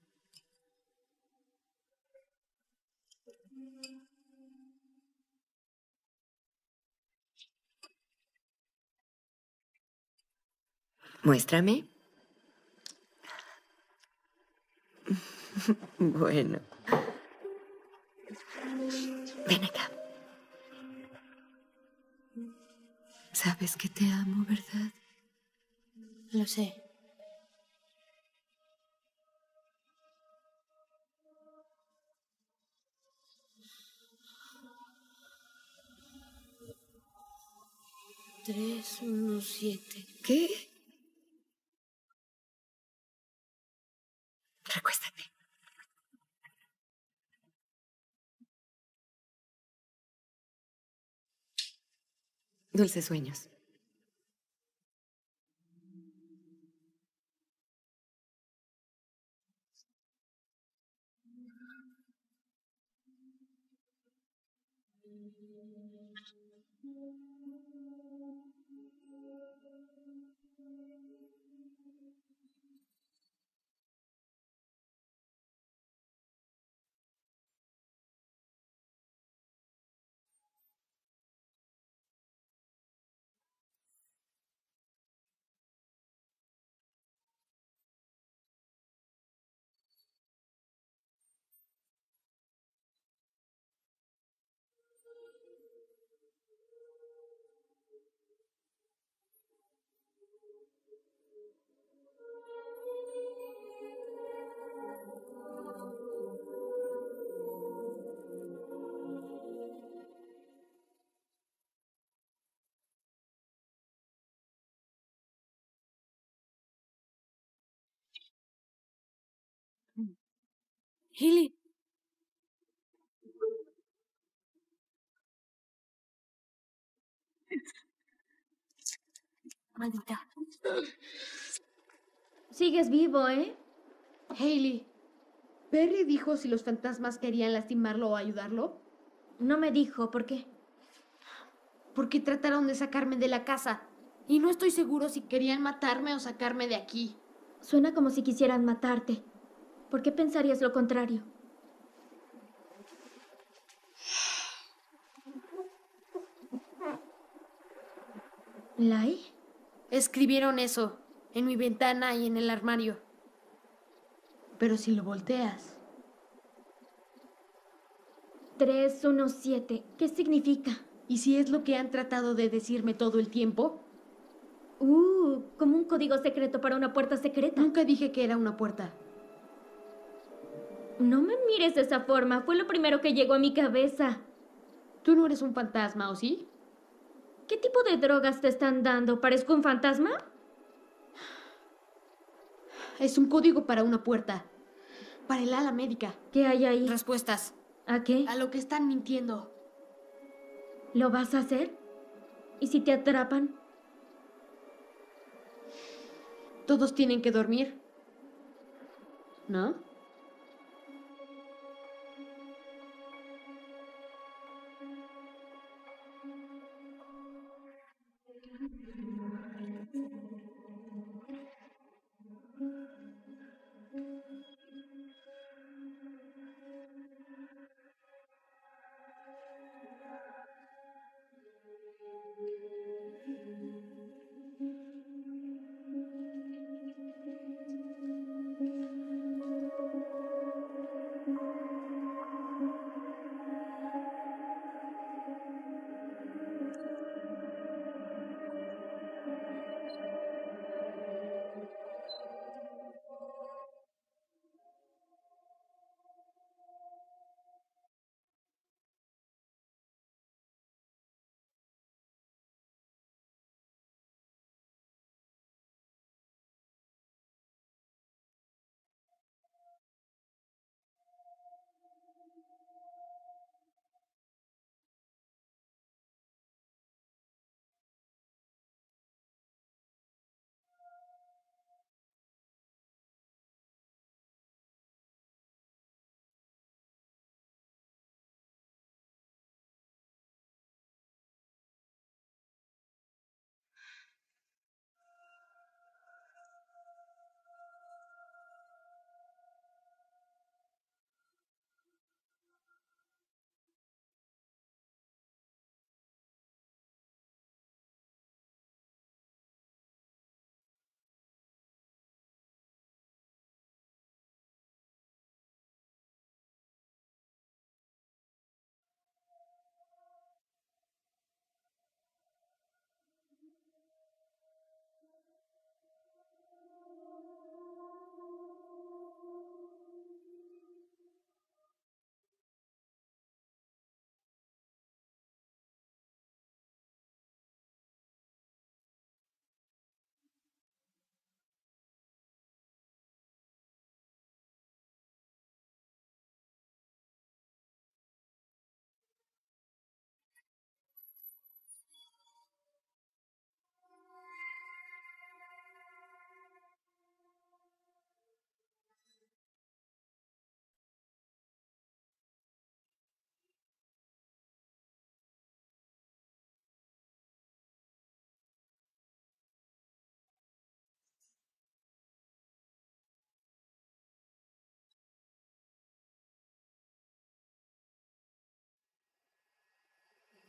Muéstrame. Bueno. Ven acá. Sabes que te amo, ¿verdad? Lo sé. Tres, uno, siete. ¿Qué? Recuéstate. Dulces sueños. Haley. Maldita. Sigues vivo, ¿eh? Haley, ¿Perry dijo si los fantasmas querían lastimarlo o ayudarlo? No me dijo, ¿por qué? Porque trataron de sacarme de la casa. Y no estoy seguro si querían matarme o sacarme de aquí. Suena como si quisieran matarte. ¿Por qué pensarías lo contrario? ¿Lai? Escribieron eso en mi ventana y en el armario. Pero si lo volteas. 317. ¿Qué significa? ¿Y si es lo que han tratado de decirme todo el tiempo? Como un código secreto para una puerta secreta. Nunca dije que era una puerta. No me mires de esa forma. Fue lo primero que llegó a mi cabeza. ¿Tú no eres un fantasma, o sí? ¿Qué tipo de drogas te están dando? ¿Parezco un fantasma? Es un código para una puerta. Para el ala médica. ¿Qué hay ahí? Respuestas. ¿A qué? A lo que están mintiendo. ¿Lo vas a hacer? ¿Y si te atrapan? Todos tienen que dormir. ¿No?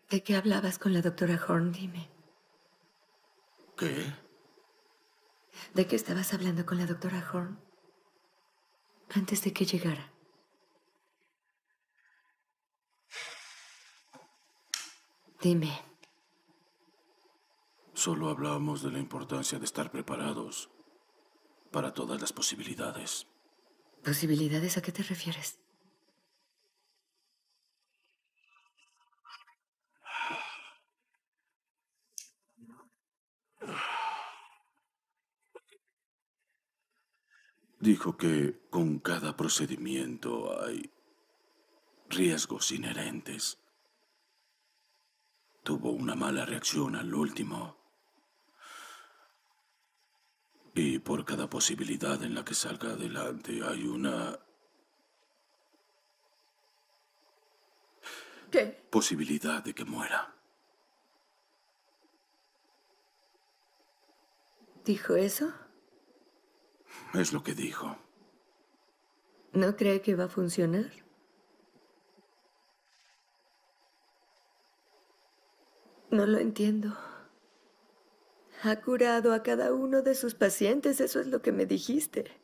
¿De qué hablabas con la doctora Horn? Dime. ¿Qué? ¿De qué estabas hablando con la doctora Horn antes de que llegara? Dime. Solo hablábamos de la importancia de estar preparados para todas las posibilidades. ¿Posibilidades? ¿A qué te refieres? Dijo que con cada procedimiento hay riesgos inherentes. Tuvo una mala reacción al último. Y por cada posibilidad en la que salga adelante hay una... ¿Qué? Posibilidad de que muera. ¿Dijo eso? Es lo que dijo. ¿No cree que va a funcionar? No lo entiendo. Ha curado a cada uno de sus pacientes, eso es lo que me dijiste.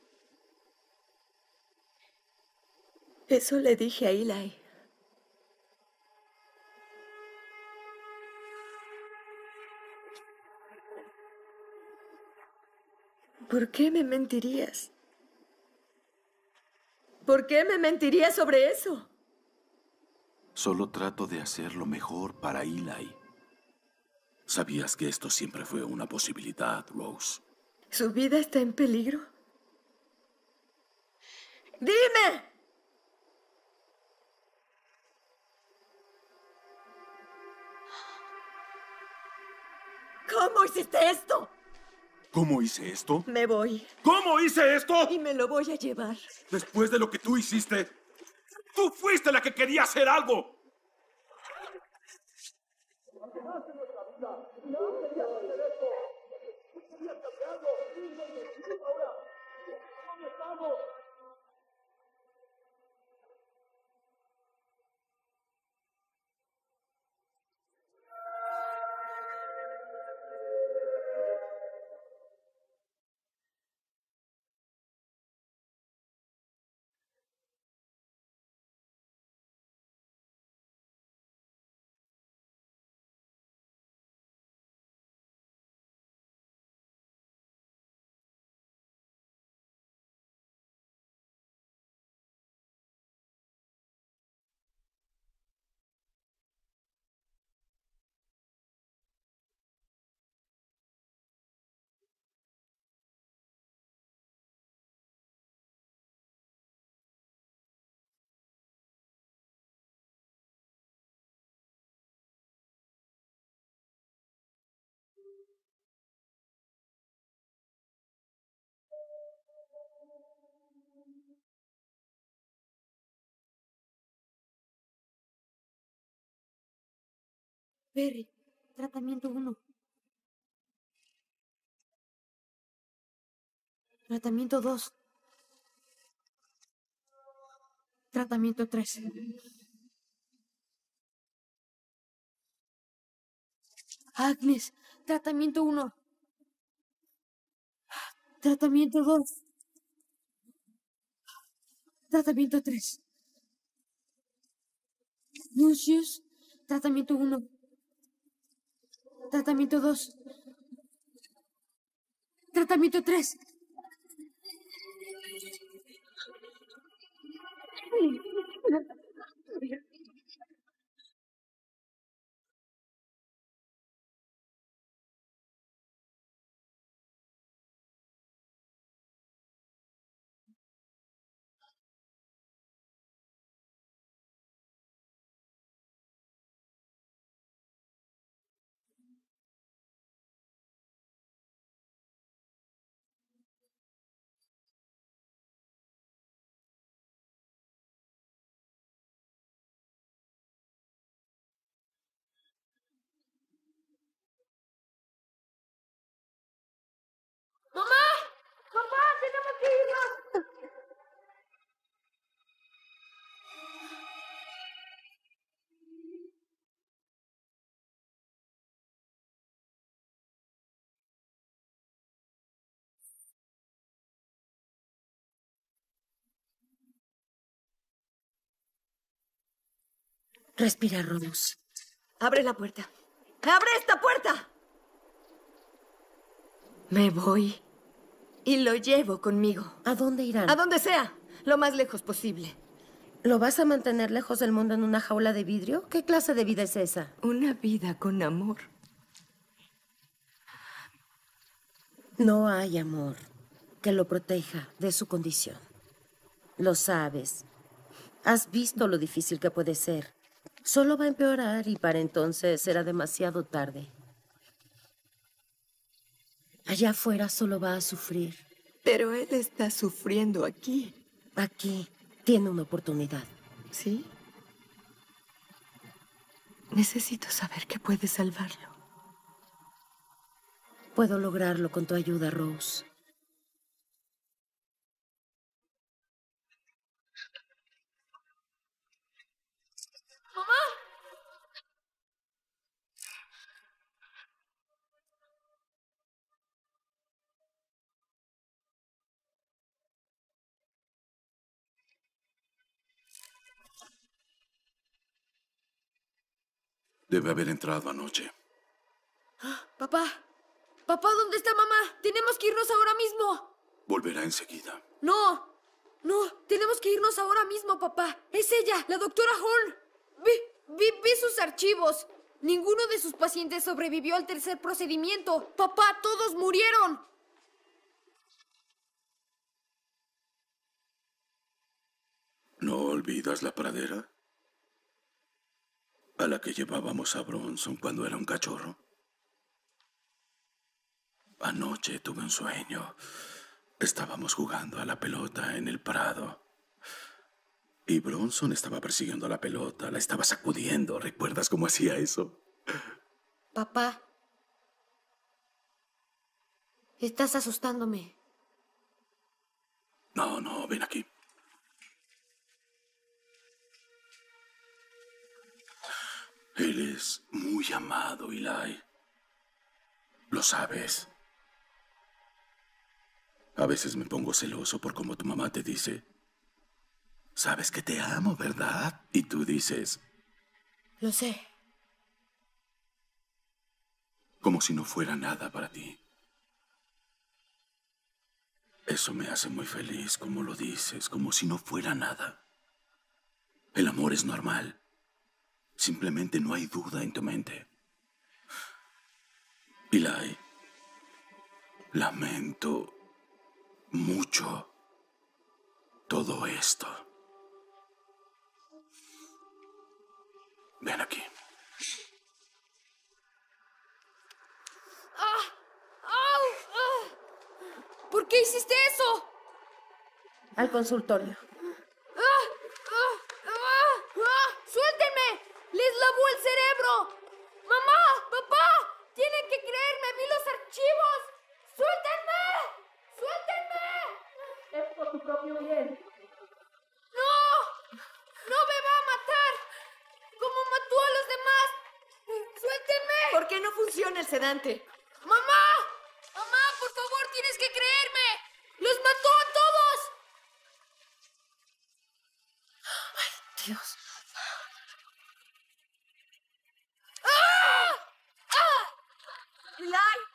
Eso le dije a Eli. ¿Por qué me mentirías? ¿Por qué me mentirías sobre eso? Solo trato de hacer lo mejor para Eli. ¿Sabías que esto siempre fue una posibilidad, Rose? ¿Su vida está en peligro? ¡Dime! ¿Cómo hiciste esto? ¿Cómo hice esto? Me voy. ¿Cómo hice esto? Y me lo voy a llevar. Después de lo que tú hiciste, tú fuiste la que quería hacer algo. Perry, tratamiento 1. Tratamiento 2. Tratamiento 3. Agnes, tratamiento 1. Tratamiento 2. Tratamiento 3. Lucius, tratamiento 1. Tratamiento 2. Tratamiento 3. ¡Mamá! ¡Mamá! ¡Tenemos que irnos! Respira, Rose. Abre la puerta. ¡Abre esta puerta! Me voy y lo llevo conmigo. ¿A dónde irán? A donde sea, lo más lejos posible. ¿Lo vas a mantener lejos del mundo en una jaula de vidrio? ¿Qué clase de vida es esa? Una vida con amor. No hay amor que lo proteja de su condición. Lo sabes. Has visto lo difícil que puede ser. Solo va a empeorar y para entonces será demasiado tarde. Allá afuera solo va a sufrir. Pero él está sufriendo aquí. Aquí tiene una oportunidad. ¿Sí? Necesito saber que puedes salvarlo. Puedo lograrlo con tu ayuda, Rose. ¡Mamá! Debe haber entrado anoche. Papá, papá, ¿dónde está mamá? Tenemos que irnos ahora mismo. Volverá enseguida. No, tenemos que irnos ahora mismo, papá. Es ella, la doctora Horn. Vi sus archivos. Ninguno de sus pacientes sobrevivió al tercer procedimiento. Papá, todos murieron. ¿No olvidas la pradera? A la que llevábamos a Bronson cuando era un cachorro. Anoche tuve un sueño. Estábamos jugando a la pelota en el prado. Y Bronson estaba persiguiendo la pelota, la estaba sacudiendo. ¿Recuerdas cómo hacía eso? Papá, estás asustándome. No, ven aquí. Él es muy amado, Eli. Lo sabes. A veces me pongo celoso por cómo tu mamá te dice, sabes que te amo, ¿verdad? Y tú dices, Lo sé. como si no fuera nada para ti. Eso me hace muy feliz, como lo dices, como si no fuera nada. El amor es normal. Simplemente no hay duda en tu mente. Eli, lamento mucho todo esto. Ven aquí. ¿Por qué hiciste eso? Al consultorio. ¡Suéltenme! ¡Les lavó el cerebro! ¡Mamá! ¡Papá! ¡Tienen que creerme! ¡Vi los archivos! ¡Suéltenme! ¡Suéltenme! Es por tu propio bien. ¡No! ¡No me va a matar! ¡Como mató a los demás! ¡Suéltenme! ¿Por qué no funciona el sedante? ¡Mamá! ¡Mamá, por favor, tienes que creerme! ¡Los mató a todos! Ay, Dios. ¡Eli!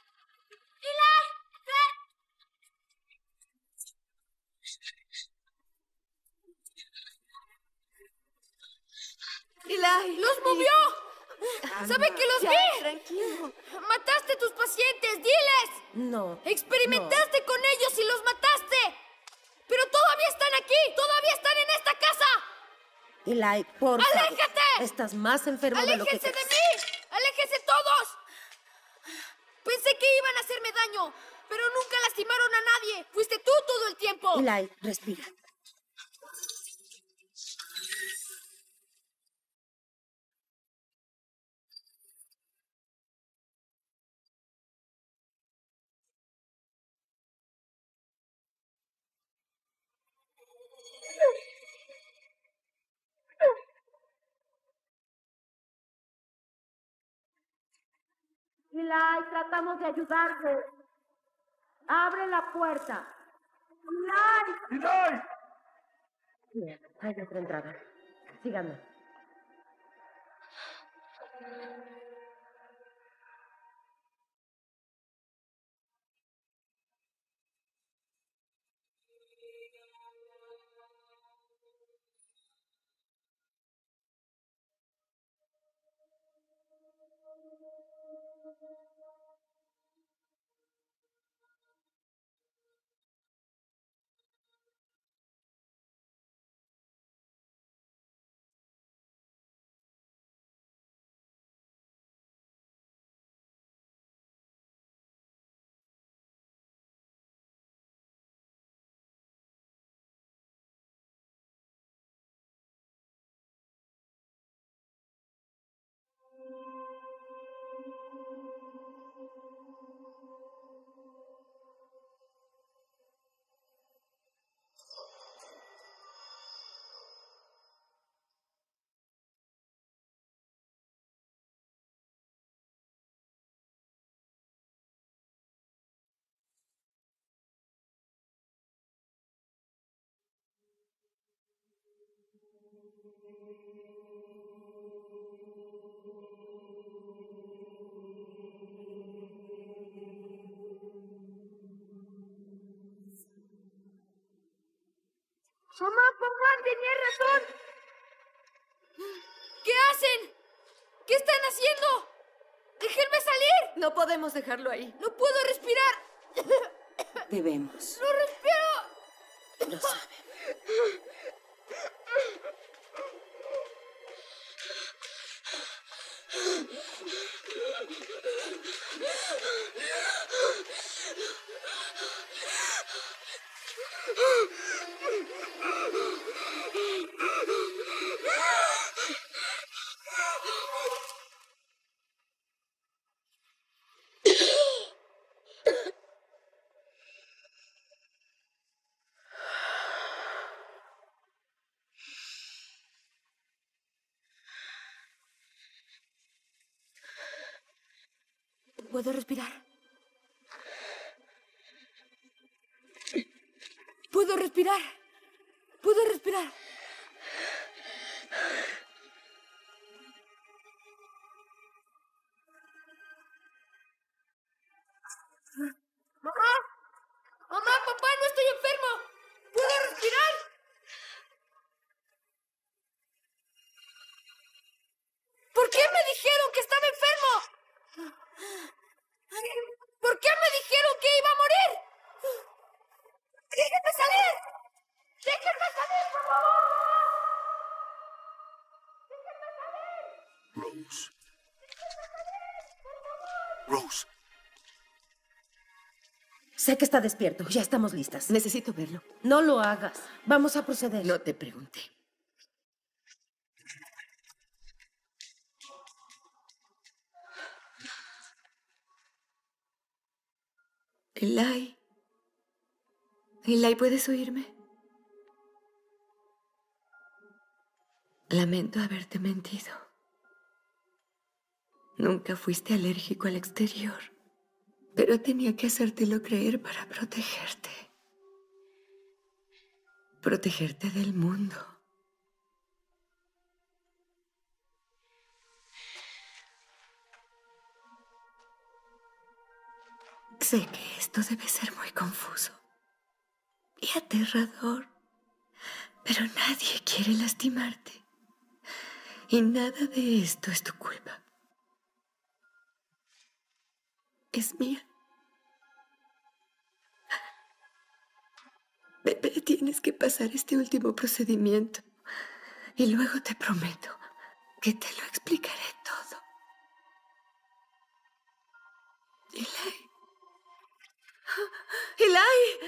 ¡Eli! ¡Los movió! ¡Sabe que los Ya, vi! tranquilo. ¡Mataste a tus pacientes! ¡Diles! No. ¡Experimentaste con ellos y los mataste! ¡Pero todavía están aquí! ¡Todavía están en esta casa! Eli, por favor. ¡Aléjate! Estás más enfermo de lo que ¡Aléjense de crees. mí! ¡Aléjense todos! Pensé que iban a hacerme daño, pero nunca lastimaron a nadie. Fuiste tú todo el tiempo. Eli, respira. Eli, tratamos de ayudarte. Abre la puerta. Eli. Bien, hay otra entrada. Síganme. Mamá, papá, tenía razón. ¿Qué hacen? ¿Qué están haciendo? ¡Déjenme salir! No podemos dejarlo ahí. ¡No puedo respirar! Debemos. ¡No respiro! Lo sabemos. ¿Puedo respirar? ¿Puedo respirar? ¿Puedo respirar? ¡Mamá! ¡Mamá, papá, no estoy enfermo! ¿Puedo respirar? ¿Por qué me dijeron que estaba enfermo? ¿Por qué me dijeron que iba a morir? ¡Déjenme salir! ¡Déjenme salir, por favor! ¡Déjenme salir! Rose. Rose. Sé que está despierto. Ya estamos listas. Necesito verlo. No lo hagas. Vamos a proceder. No te pregunté. Eli. Eli, ¿puedes oírme? Lamento haberte mentido. Nunca fuiste alérgico al exterior, pero tenía que hacértelo creer para protegerte. Protegerte del mundo. Sé que esto debe ser muy confuso y aterrador, pero nadie quiere lastimarte. Y nada de esto es tu culpa. Es mía. Bebé, tienes que pasar este último procedimiento y luego te prometo que te lo explicaré todo. Eli. Eli.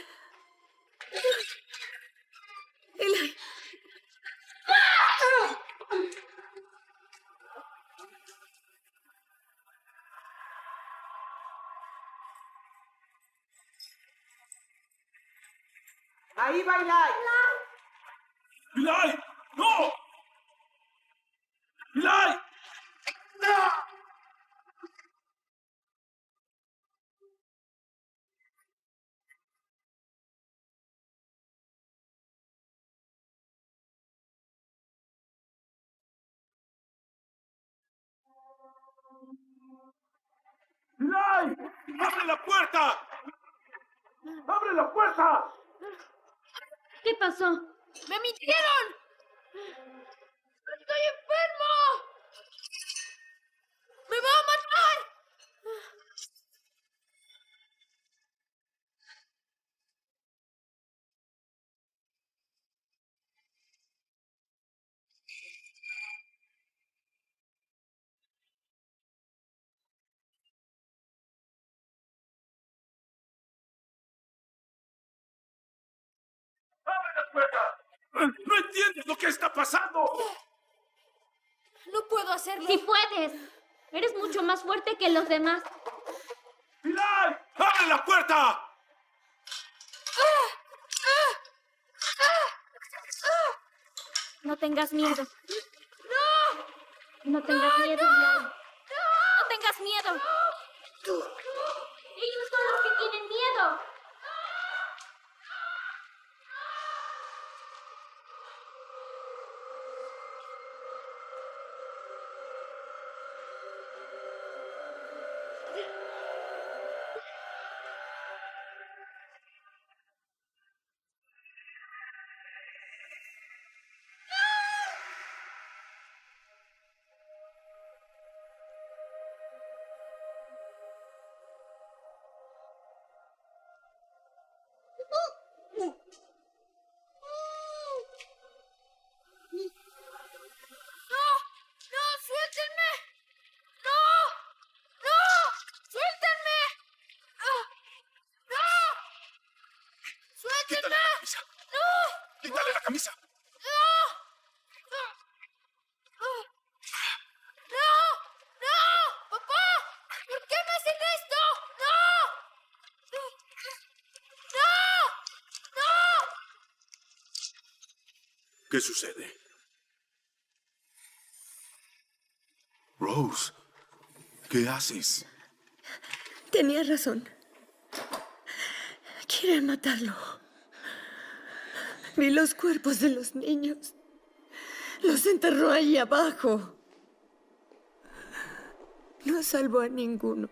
Eli. Ahí va Eli. ¡Eli! ¡No! ¡Eli! ¡No! ¡Eli! ¡Abre la puerta! ¡Abre la puerta! ¿Qué pasó? ¡Me mintieron! ¡Estoy enfermo! ¡Me va a matar! ¡Abre la puerta! ¡No entiendes lo que está pasando! No puedo hacerlo. ¡Sí puedes! Eres mucho más fuerte que los demás. ¡Eli! ¡Abre la puerta! No tengas miedo. ¡No! No tengas miedo, Eli. No tengas miedo. Ellos son los que tienen miedo. ¡Quítale la camisa! ¿Qué sucede? Rose, ¿qué haces? Tenía razón. Quieren matarlo. Vi los cuerpos de los niños. Los enterró ahí abajo. No salvó a ninguno.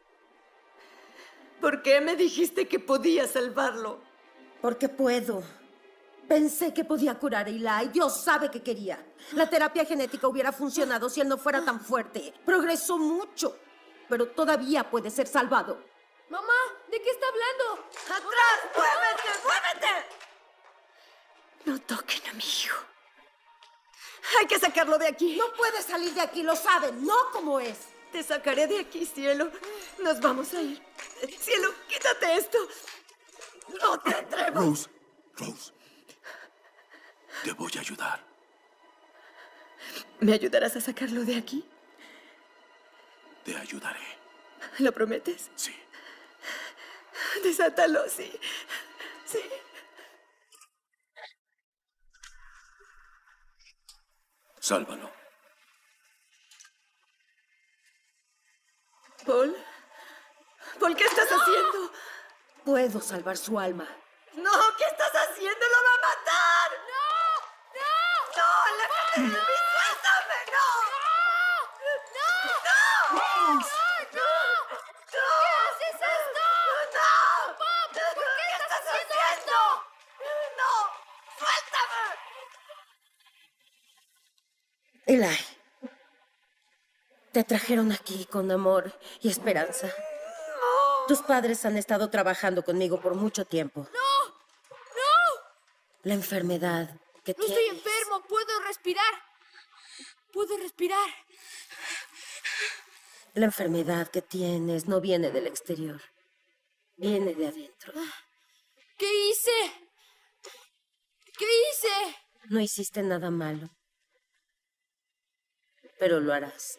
¿Por qué me dijiste que podía salvarlo? Porque puedo. Pensé que podía curar a Eli. Dios sabe que quería. La terapia genética hubiera funcionado si él no fuera tan fuerte. Progresó mucho, pero todavía puede ser salvado. Mamá, ¿de qué está hablando? ¡Atrás! ¡Muévete! ¡Muévete! No toquen a mi hijo. Hay que sacarlo de aquí. No puede salir de aquí, lo saben. No como es. Te sacaré de aquí, cielo. Nos vamos a ir. Cielo, quítate esto. No te atrevas. Rose. Te voy a ayudar. ¿Me ayudarás a sacarlo de aquí? Te ayudaré. ¿Lo prometes? Sí. Desátalo, sí. Sí. Sálvalo. Paul. Paul, ¿qué estás haciendo? Puedo salvar su alma. No, ¿qué estás haciendo? ¡Lo va a matar! ¡No! ¡No! ¡No! ¡Aléjate de mí! ¡Suéltame! ¡No! ¡No! ¡No! ¡No! ¿Qué haces esto? ¡No! Papá, ¿por qué estás haciendo esto? ¡No! ¡Suéltame! Eli, te trajeron aquí con amor y esperanza. Tus padres han estado trabajando conmigo por mucho tiempo. ¡No! ¡No! La enfermedad que No tienes. estoy enfermo, puedo respirar. Puedo respirar. La enfermedad que tienes no viene del exterior. Viene de adentro. ¿Qué hice? ¿Qué hice? No hiciste nada malo. Pero lo harás.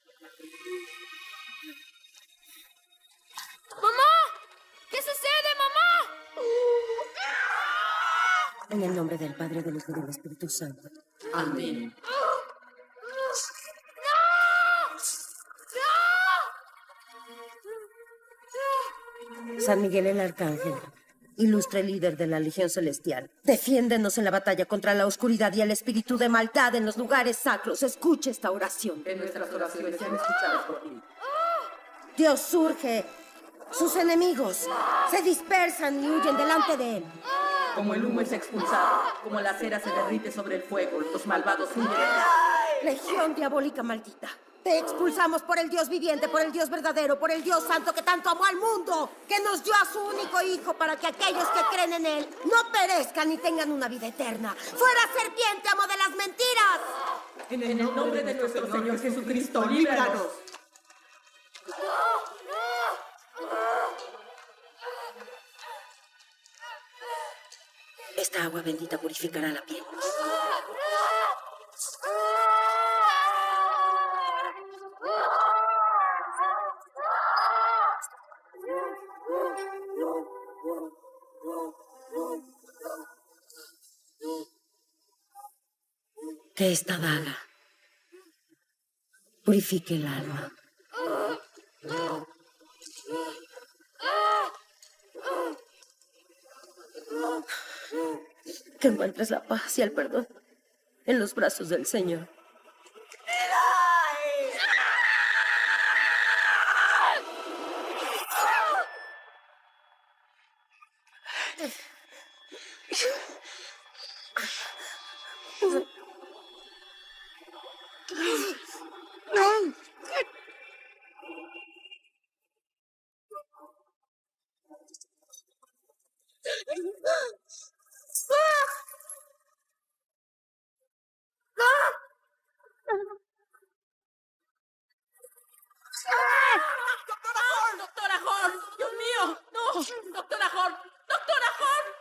¡Mamá! ¿Qué sucede, mamá? En el nombre del Padre, del Hijo y del Espíritu Santo. Amén. San Miguel el Arcángel, ilustre líder de la Legión Celestial, defiéndenos en la batalla contra la oscuridad y el espíritu de maldad en los lugares sacros. Escuche esta oración. Que nuestras oraciones sean escuchadas por ti. Dios surge. Sus enemigos se dispersan y huyen delante de él. Como el humo es expulsado, como la cera se derrite sobre el fuego, los malvados huyen. Legión diabólica maldita. Te expulsamos por el Dios viviente, por el Dios verdadero, por el Dios santo que tanto amó al mundo, que nos dio a su único hijo para que aquellos que creen en él no perezcan y tengan una vida eterna. ¡Fuera serpiente, amo de las mentiras! En el nombre de nuestro Señor Jesucristo, líbranos. Esta agua bendita purificará la piel. Que esta daga purifique el alma. Que encuentres la paz y el perdón en los brazos del Señor. ¡Doctora Horn! ¡Dios mío! ¡No! ¡Doctora Horn! ¡Doctora Horn!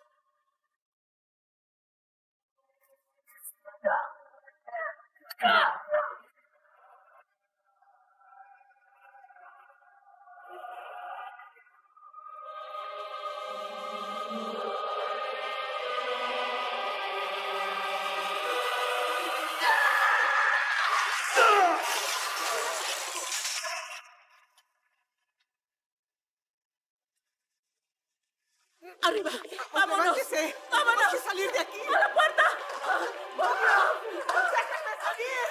¡Arriba! ¡Vámonos! ¡Levántese! ¡Vámonos! ¡Tenemos que salir de aquí! ¡A la puerta! ¡Vámonos! ¡Déjenme salir!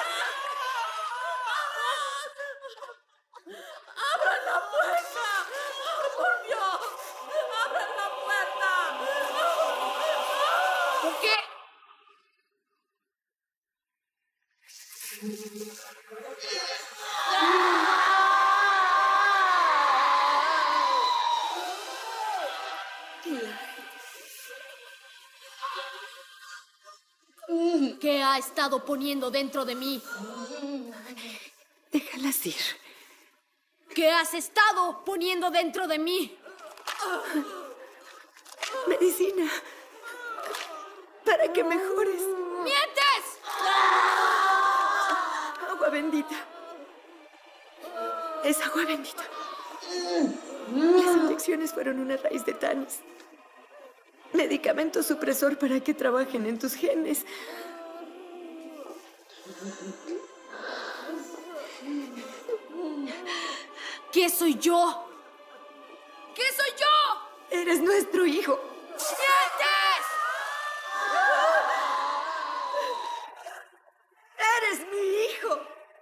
¡Abran la puerta! ¡Por Dios! ¡Abran la puerta! ¿Por qué? ¿Qué ha estado poniendo dentro de mí? Déjalas ir. ¿Qué has estado poniendo dentro de mí? Medicina. Para que mejores. ¡Mientes! Agua bendita. Es agua bendita. Las inyecciones fueron una raíz de Thanos. Medicamento supresor para que trabajen en tus genes. ¿Qué soy yo? ¿Qué soy yo? Eres nuestro hijo. ¡Mientes! ¡Eres mi hijo!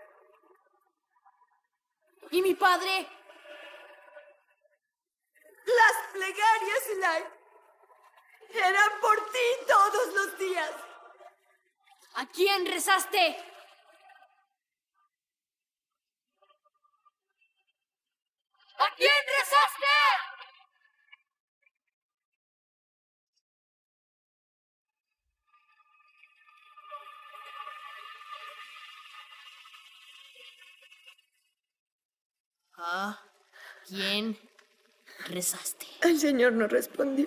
¿Y mi padre? Las plegarias, Eli, eran por ti todos los días. ¿A quién rezaste? ¿A quién rezaste? ¿A quién rezaste? El Señor no respondió.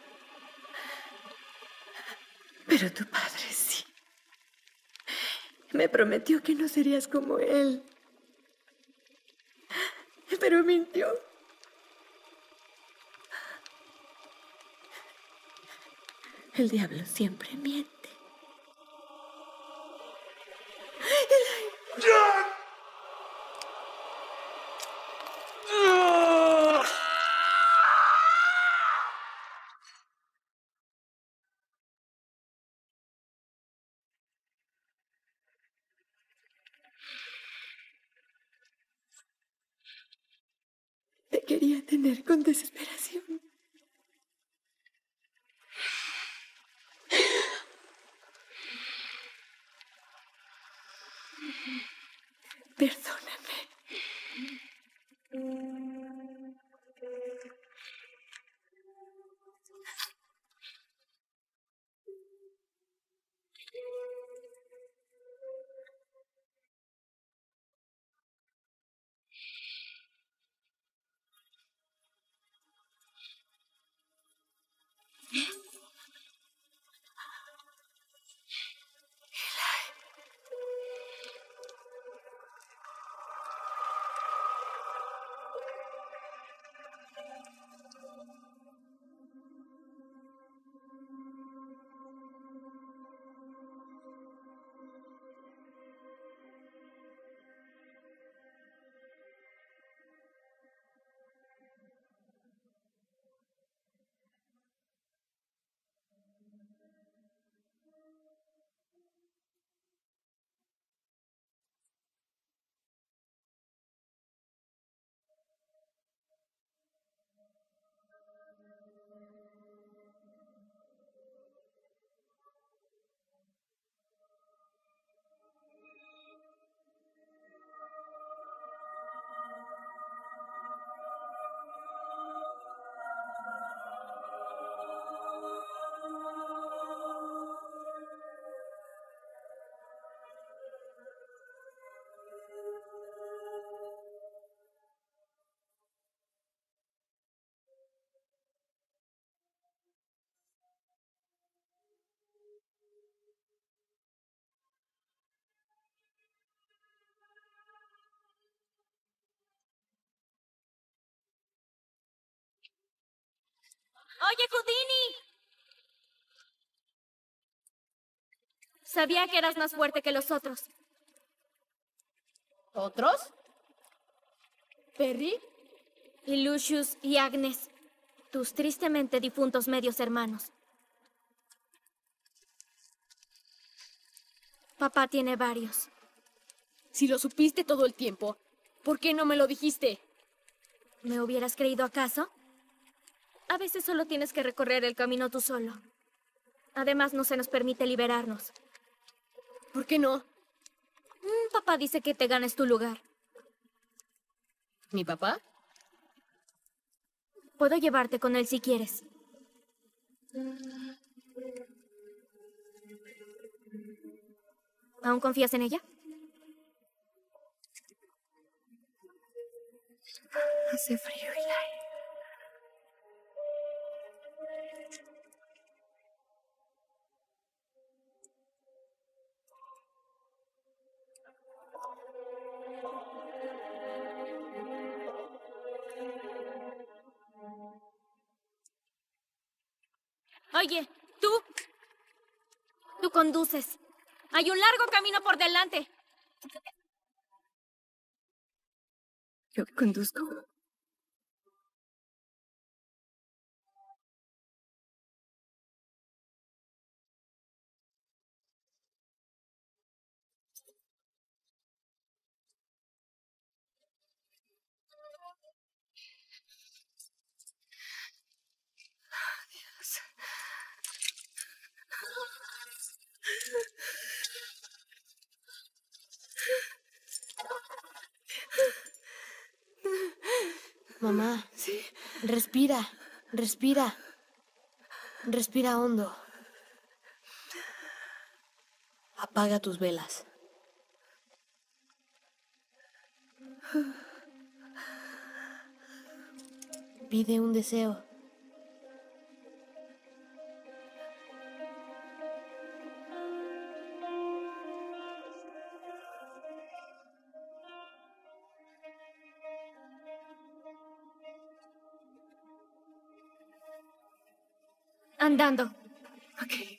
Pero tu padre sí. Me prometió que no serías como él. Pero mintió. El diablo siempre miente. quería tener con desesperación. Perdóname. ¡Oye, Houdini! Sabía que eras más fuerte que los otros. ¿Otros? ¿Perry? Y Lucius y Agnes, tus tristemente difuntos medios hermanos. Papá tiene varios. Si lo supiste todo el tiempo, ¿por qué no me lo dijiste? ¿Me hubieras creído acaso? A veces solo tienes que recorrer el camino tú solo. Además, no se nos permite liberarnos. ¿Por qué no? Papá dice que te ganes tu lugar. ¿Mi papá? Puedo llevarte con él si quieres. ¿Aún confías en ella? Hace frío, Eli. Oye, tú. Tú conduces. Hay un largo camino por delante. Yo conduzco. Mamá. Sí. Respira, respira. Respira hondo. Apaga tus velas. Pide un deseo. Andando. Ok.